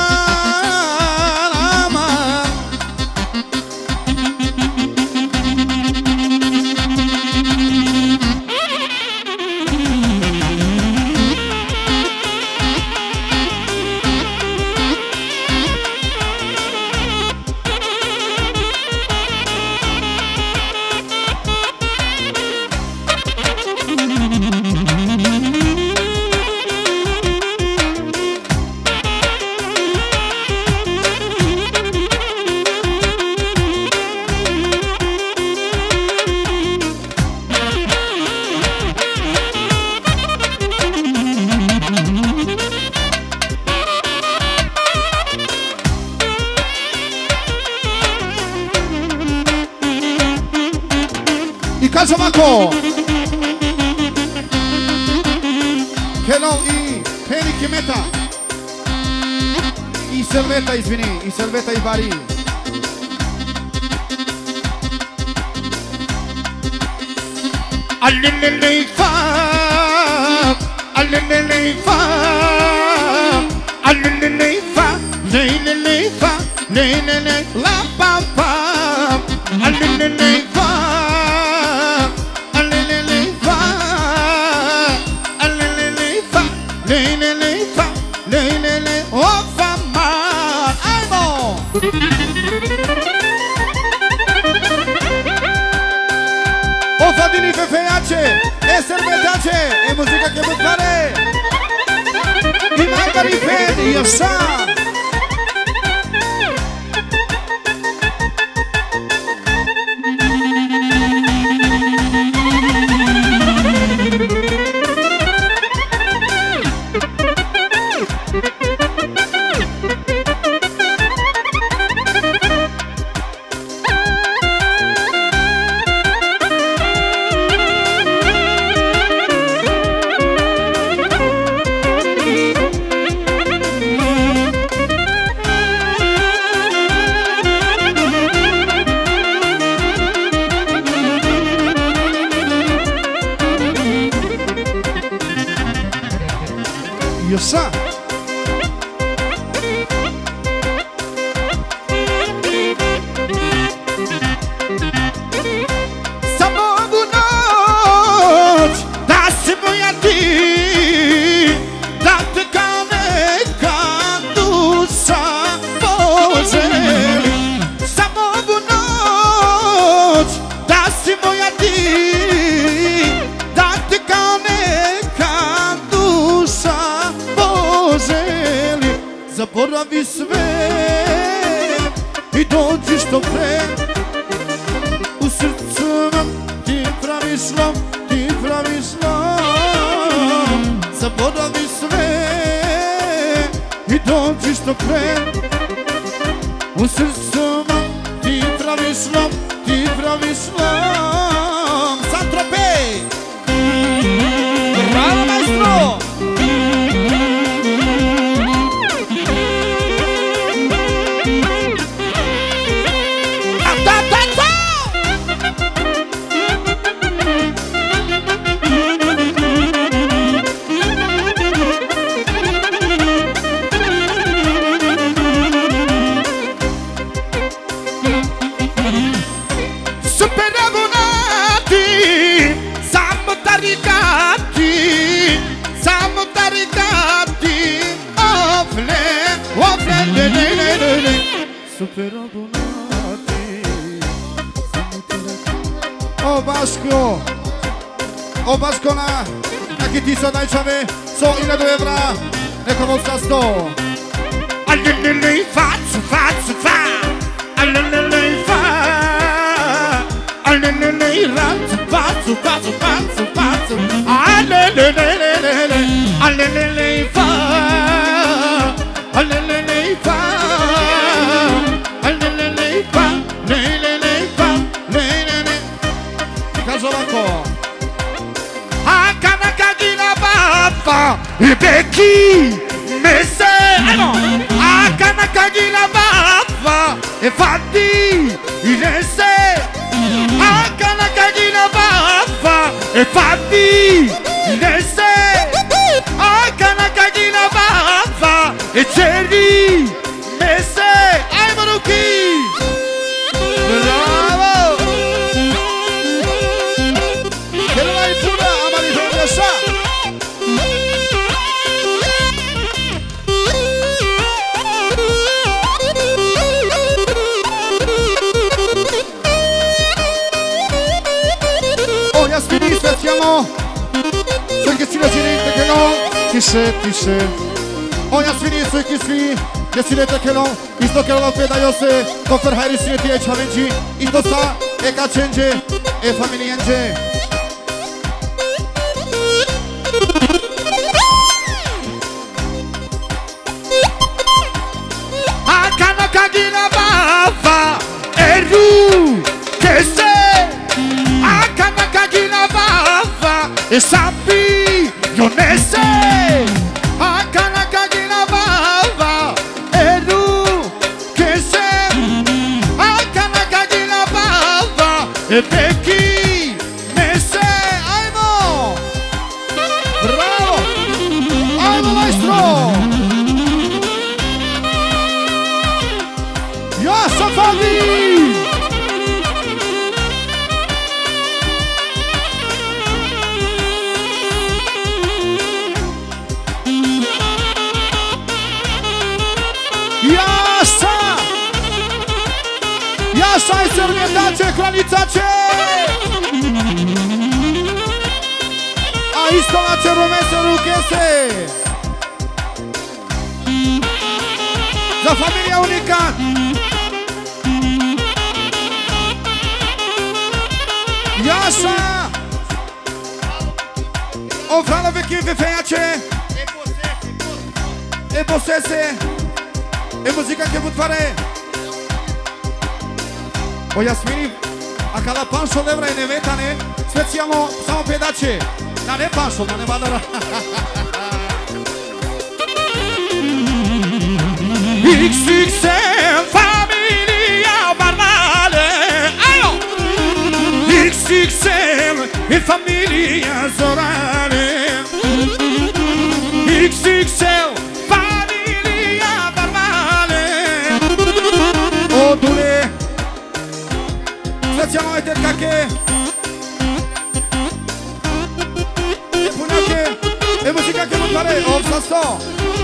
Kažem ovako. Hello i Henrik Meta. И Сълвета, извини, и Сълвета и Бари. Алилилейфа, алилилейфа, алилилейфа, лейлилейфа, лейлилей, ла-па-па. Алилилейфа, алилилейфа, алилилейфа, лейлилейфа, лейлилей, о-фа-ман. Аймо! O famiglie fefeiace, e servetace, e musica che vuoi fare. I mai per i fedi, io sa. Io sa. Самого ночь, да сегодня ты, да ты канека душа Божий. Самого ночь, да сегодня ты, да ты канека душа Божий. Zaboravi sve i dođi što pre. U srcu nam ti praviš lom, ti praviš lom. Zaboravi sve i dođi što pre. U srcu nam ti praviš lom, ti praviš lom. Saint-Tropez! Bravo maestro! Super adunati. O Baško, o Baškona, aki ti sa najčave, so i ne do evra, neko vol sa sto. Alililej, facu, facu, fa. Alililej, fa. Alililej, racu, facu, facu, facu, facu. Alililej, alililej, fa. Alililej, fa. Alililej, fa. Lejlelej, fa. Lejlelej. Kaže ovako. Hakana kagina baba i beki mese. Ajmo. Hakana kagina baba e fatti i nese. Hakana kagina baba e fatti i nese. Hakana kagina baba e cerri mese. Ajmo ruki. Bravo! Che non hai pura, amali per sa. Oh, ja spini specijalno. Sve che si decidete che no, ti se, ti se. Oh, ja spini sve che si decidete che no, isto che lo peda io se, kofer hajri svijeti e čavenči, isto sa, e kačenđe, e familijenđe. Hakana kagina baba e ru che se. Hakana kagina baba e sappi io ne se. Hakana kagina baba e ru Becky, Mese, Aimo! Bravo! Aimo, maestro! Yasa, Fabi! Yasa! Yasa, i serwietacie, kralicacie! A isto macie rumese, rukese! Za familia Unicat! Yasa! O frano vecchio vi feiace! E possesse! E muzica che pot fare! O Jasmini, a cada panso de vrei nevetane, specijalno samo pedače. Da ne panso, da ne badara. iks iks el familia Barnale. Ajo! iks iks el il familia Zorane. iks iks el familia Barnale. O dule. Specijalno je tetka che e puna che e musica che non fare o sasso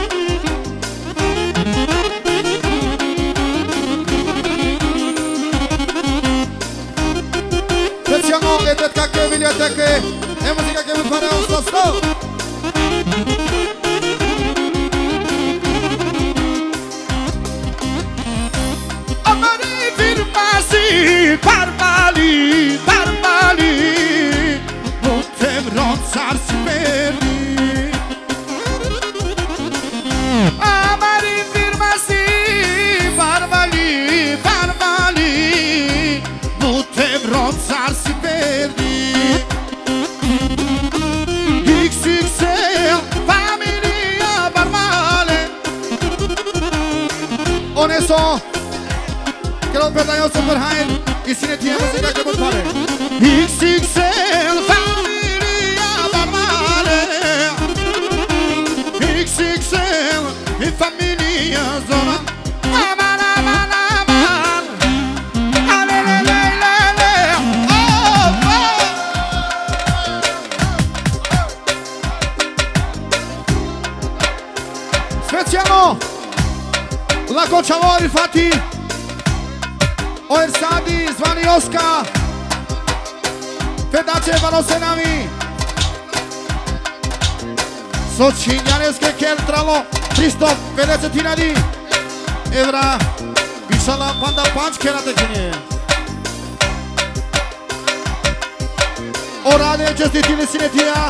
specijalno je tetka che vidite che e musica che non fare o sasso amare firmasi Barbali, Barbali, putem roțarsi perdi. Amari firmasi, Barbali, Barbali, putem roțarsi perdi. iks iks el, familia Barmale. Onesto, che lo perdaio super high. I sine tije muzika che pot fare iks iks el familia Barmale. iks iks el i familia Zona. Aman aman aman ale le le le le oh oh. Specijalno la Kočavori Fati o Ersadi, zvani Oska, pedače Valosenami, Sočinjaneske Keltralo, tristo pedeset hiljadi evra, Višala Panda Pančke na tečenje. O rade čestitili sinetija,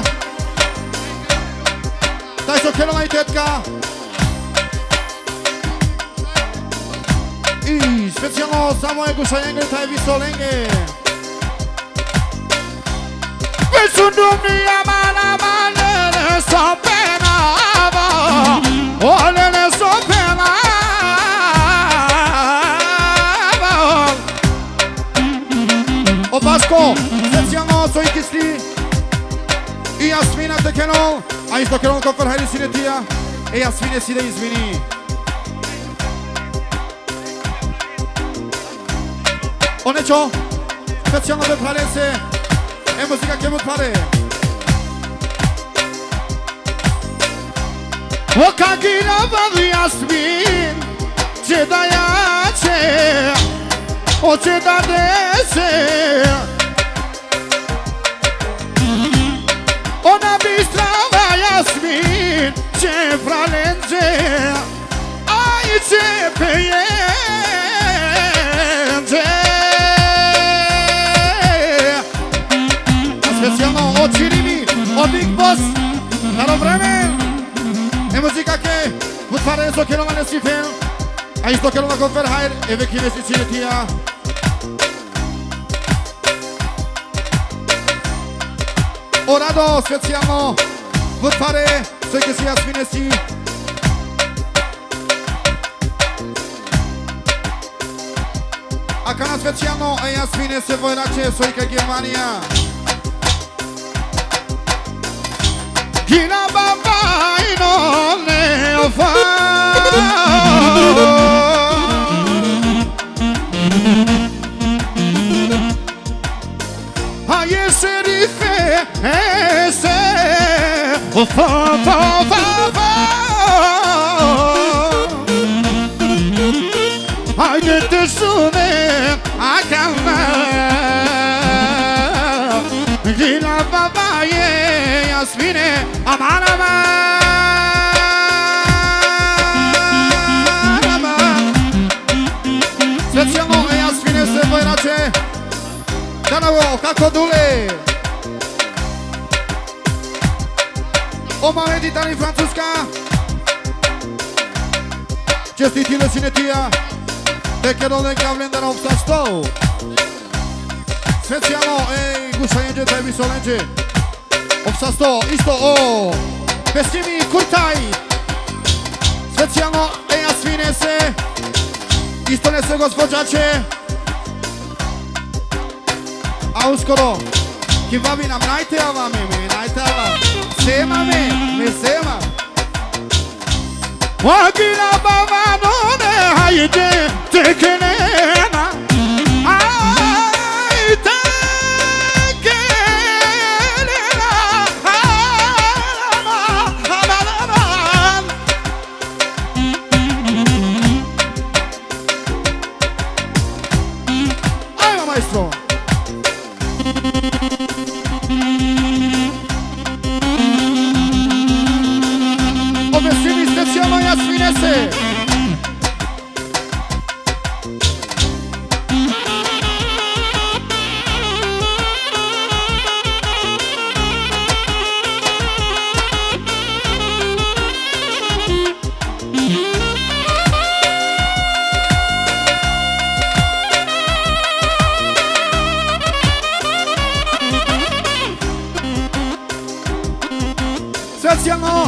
taj so kelona i tetka, i specijalno za moje gušajenge taj visolenge. Već su dumni amana manene so penava, olene so penava. O Baško, specijalno so i kisli, i Jasmina tekenol, a isto kelon kofer hajde sinetija, e Jasmine si da izvini. Onećo, specijalno ve Pralese, e muzika che pot fare. O kakina vadi Jasmin, ce da jače, o ce da dese. Ona bistrava Jasmin, ce Pralenze, ai ce pejenze. Specijalno od Čirimi, od Big Boss, staro vreme. E muzika che pot fare so che non ne si fa, a isto che non la conferhajr, e vecchi mesi ciretija. O rado specijalno pot fare so che si Jasmine si. A A canal specijalno Jasmine se Vojrače, Sojka Germanija. Gina baba i non ne ofa. A jeseri fe ese ofa fa fa fa. Haydi tüsüne akıllı Gila babaye Yasmine aman aman aman Specijalno Jasmine se Vojrače Danovo kako dule Oma Meditani Francuska Čestitile sinetija Neke dole gavlendana obsta sto Specijalno, ej, gušajenđe, taj visolenđe Obsta sto, isto, o Pesimi Kurtaj Specijalno, ej, Jasmine se Isto ne se gospođače A uskoro Kibavi nam najteava mi, mi najteava Sema mi, mi sema Wakila baba none hayde tekenena ay tekenena alama alama ay maestro Obesimi specijalno Jasmine se Specijalno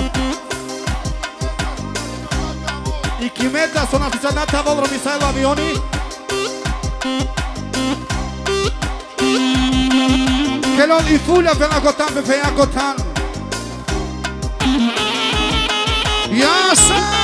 I Kimeta sono afficionata a Volro Misailo Avioni Che non li fuglia per la Gotan per la Gotan Yasa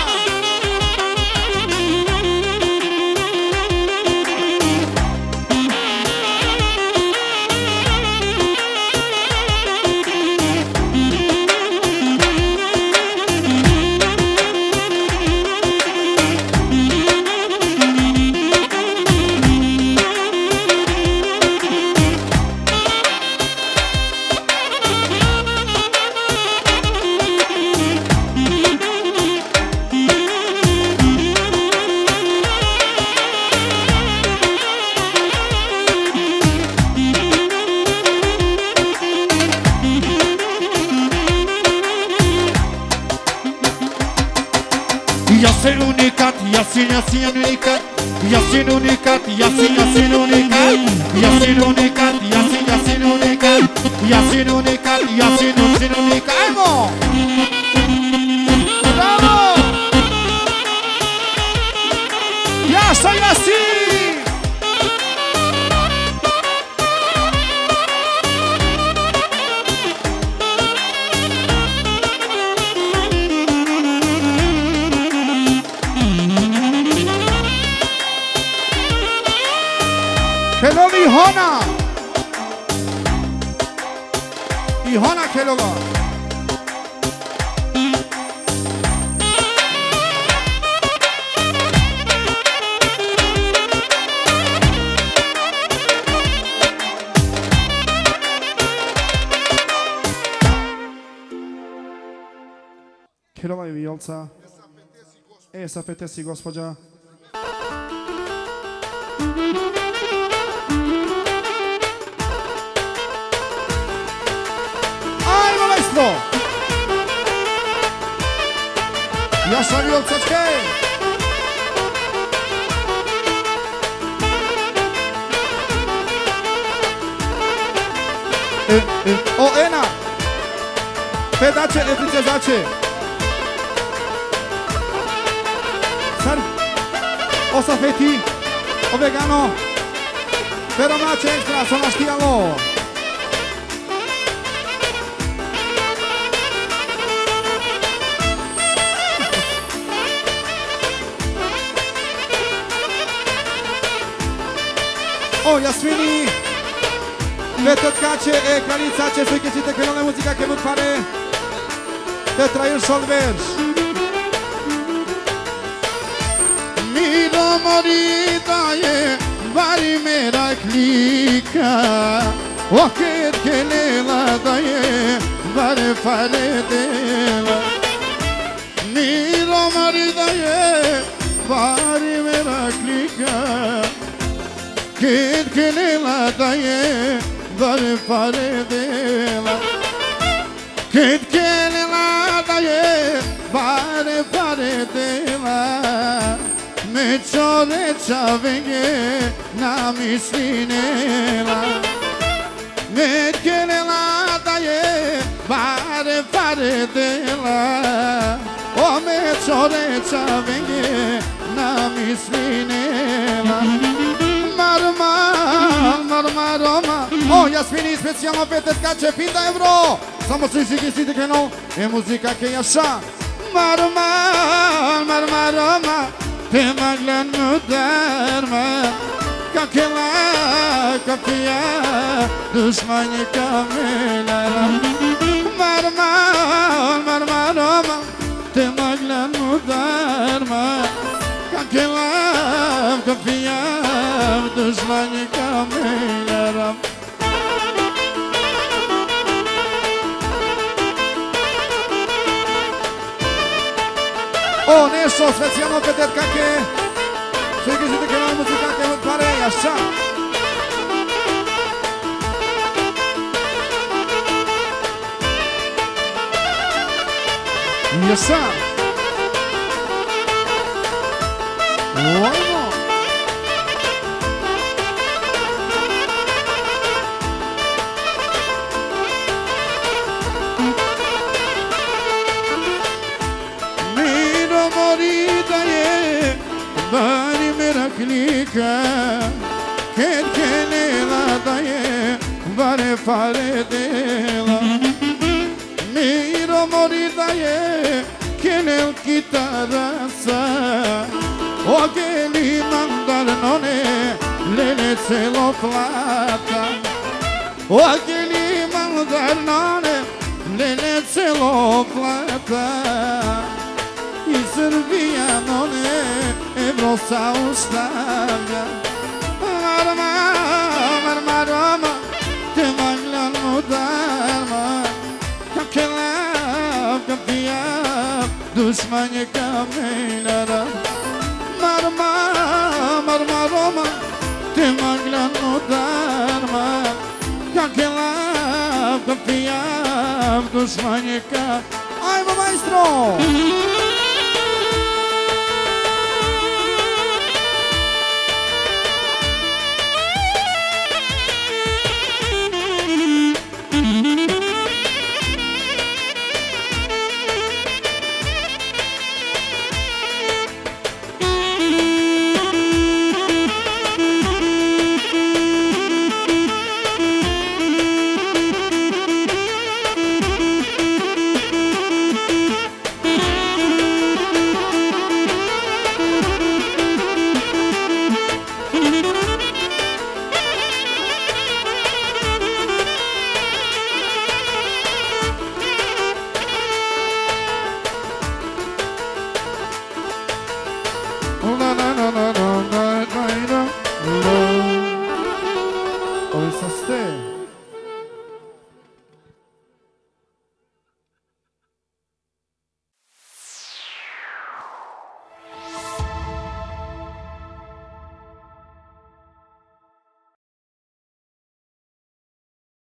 Yasin unikat, Yasin Yasin unikat, Yasin unikat, Yasin Yasin unikat, Yasin unikat, Yasin Yasin unikat, Yasin unikat, Yasin Yasin unikat. Aymo! Bravo! Yasa Yasin! Hello Ihona Ihona Keloga Keloga i Violca E sa fetesi gospođa Jasna Violcačke e, e, O Ena Pedače, e pricezače Sar Osa feti o vegano, pero mace extra, son las tíalo. O, Jasmini, Vetătka ce e Calița ce se chesite că nu le muzica că nu pare te traiul solverș. Miro morita e vari mera clica o che che ne la dae vari fare dela Miro morita e vari mera clica che che ne la dae vari fare dela che che ne la dae vari fare dela Me čore čavenge na mislinela Me kelela da je bare fare dela O me čore čavenge na mislinela Marmal, marmaroma O, Jasmini, specijalno Vetătka ce pinda evro. Samo se si chesite că nu e muzica că e așa. Marmal, marmaroma Te maglan mudarma Kakela kapia Düşmanı kamelara Marmal marmaroma Te maglan mudarma Kakela kapia Düşmanı kamelara O, nešto, specijalno Vetătka che se chesite că nu muzica că nu pare așa. E așa. Bueno. Morita e vari mera clica che che ne la dae vari fare dela Miro morita e che nel chitarra sa o che li mandar non è le le se lo plata o che li mandar non è le le se lo plata I Srbija non è evrosa ustavlja Marma, marma, roma Te maglan mudarma Kake lav, kapijav Dušmanje kamelara Marma, marma, roma Te maglan mudarma Kake lav, kapijav Dušmanje kamelara Ajmo, maestro!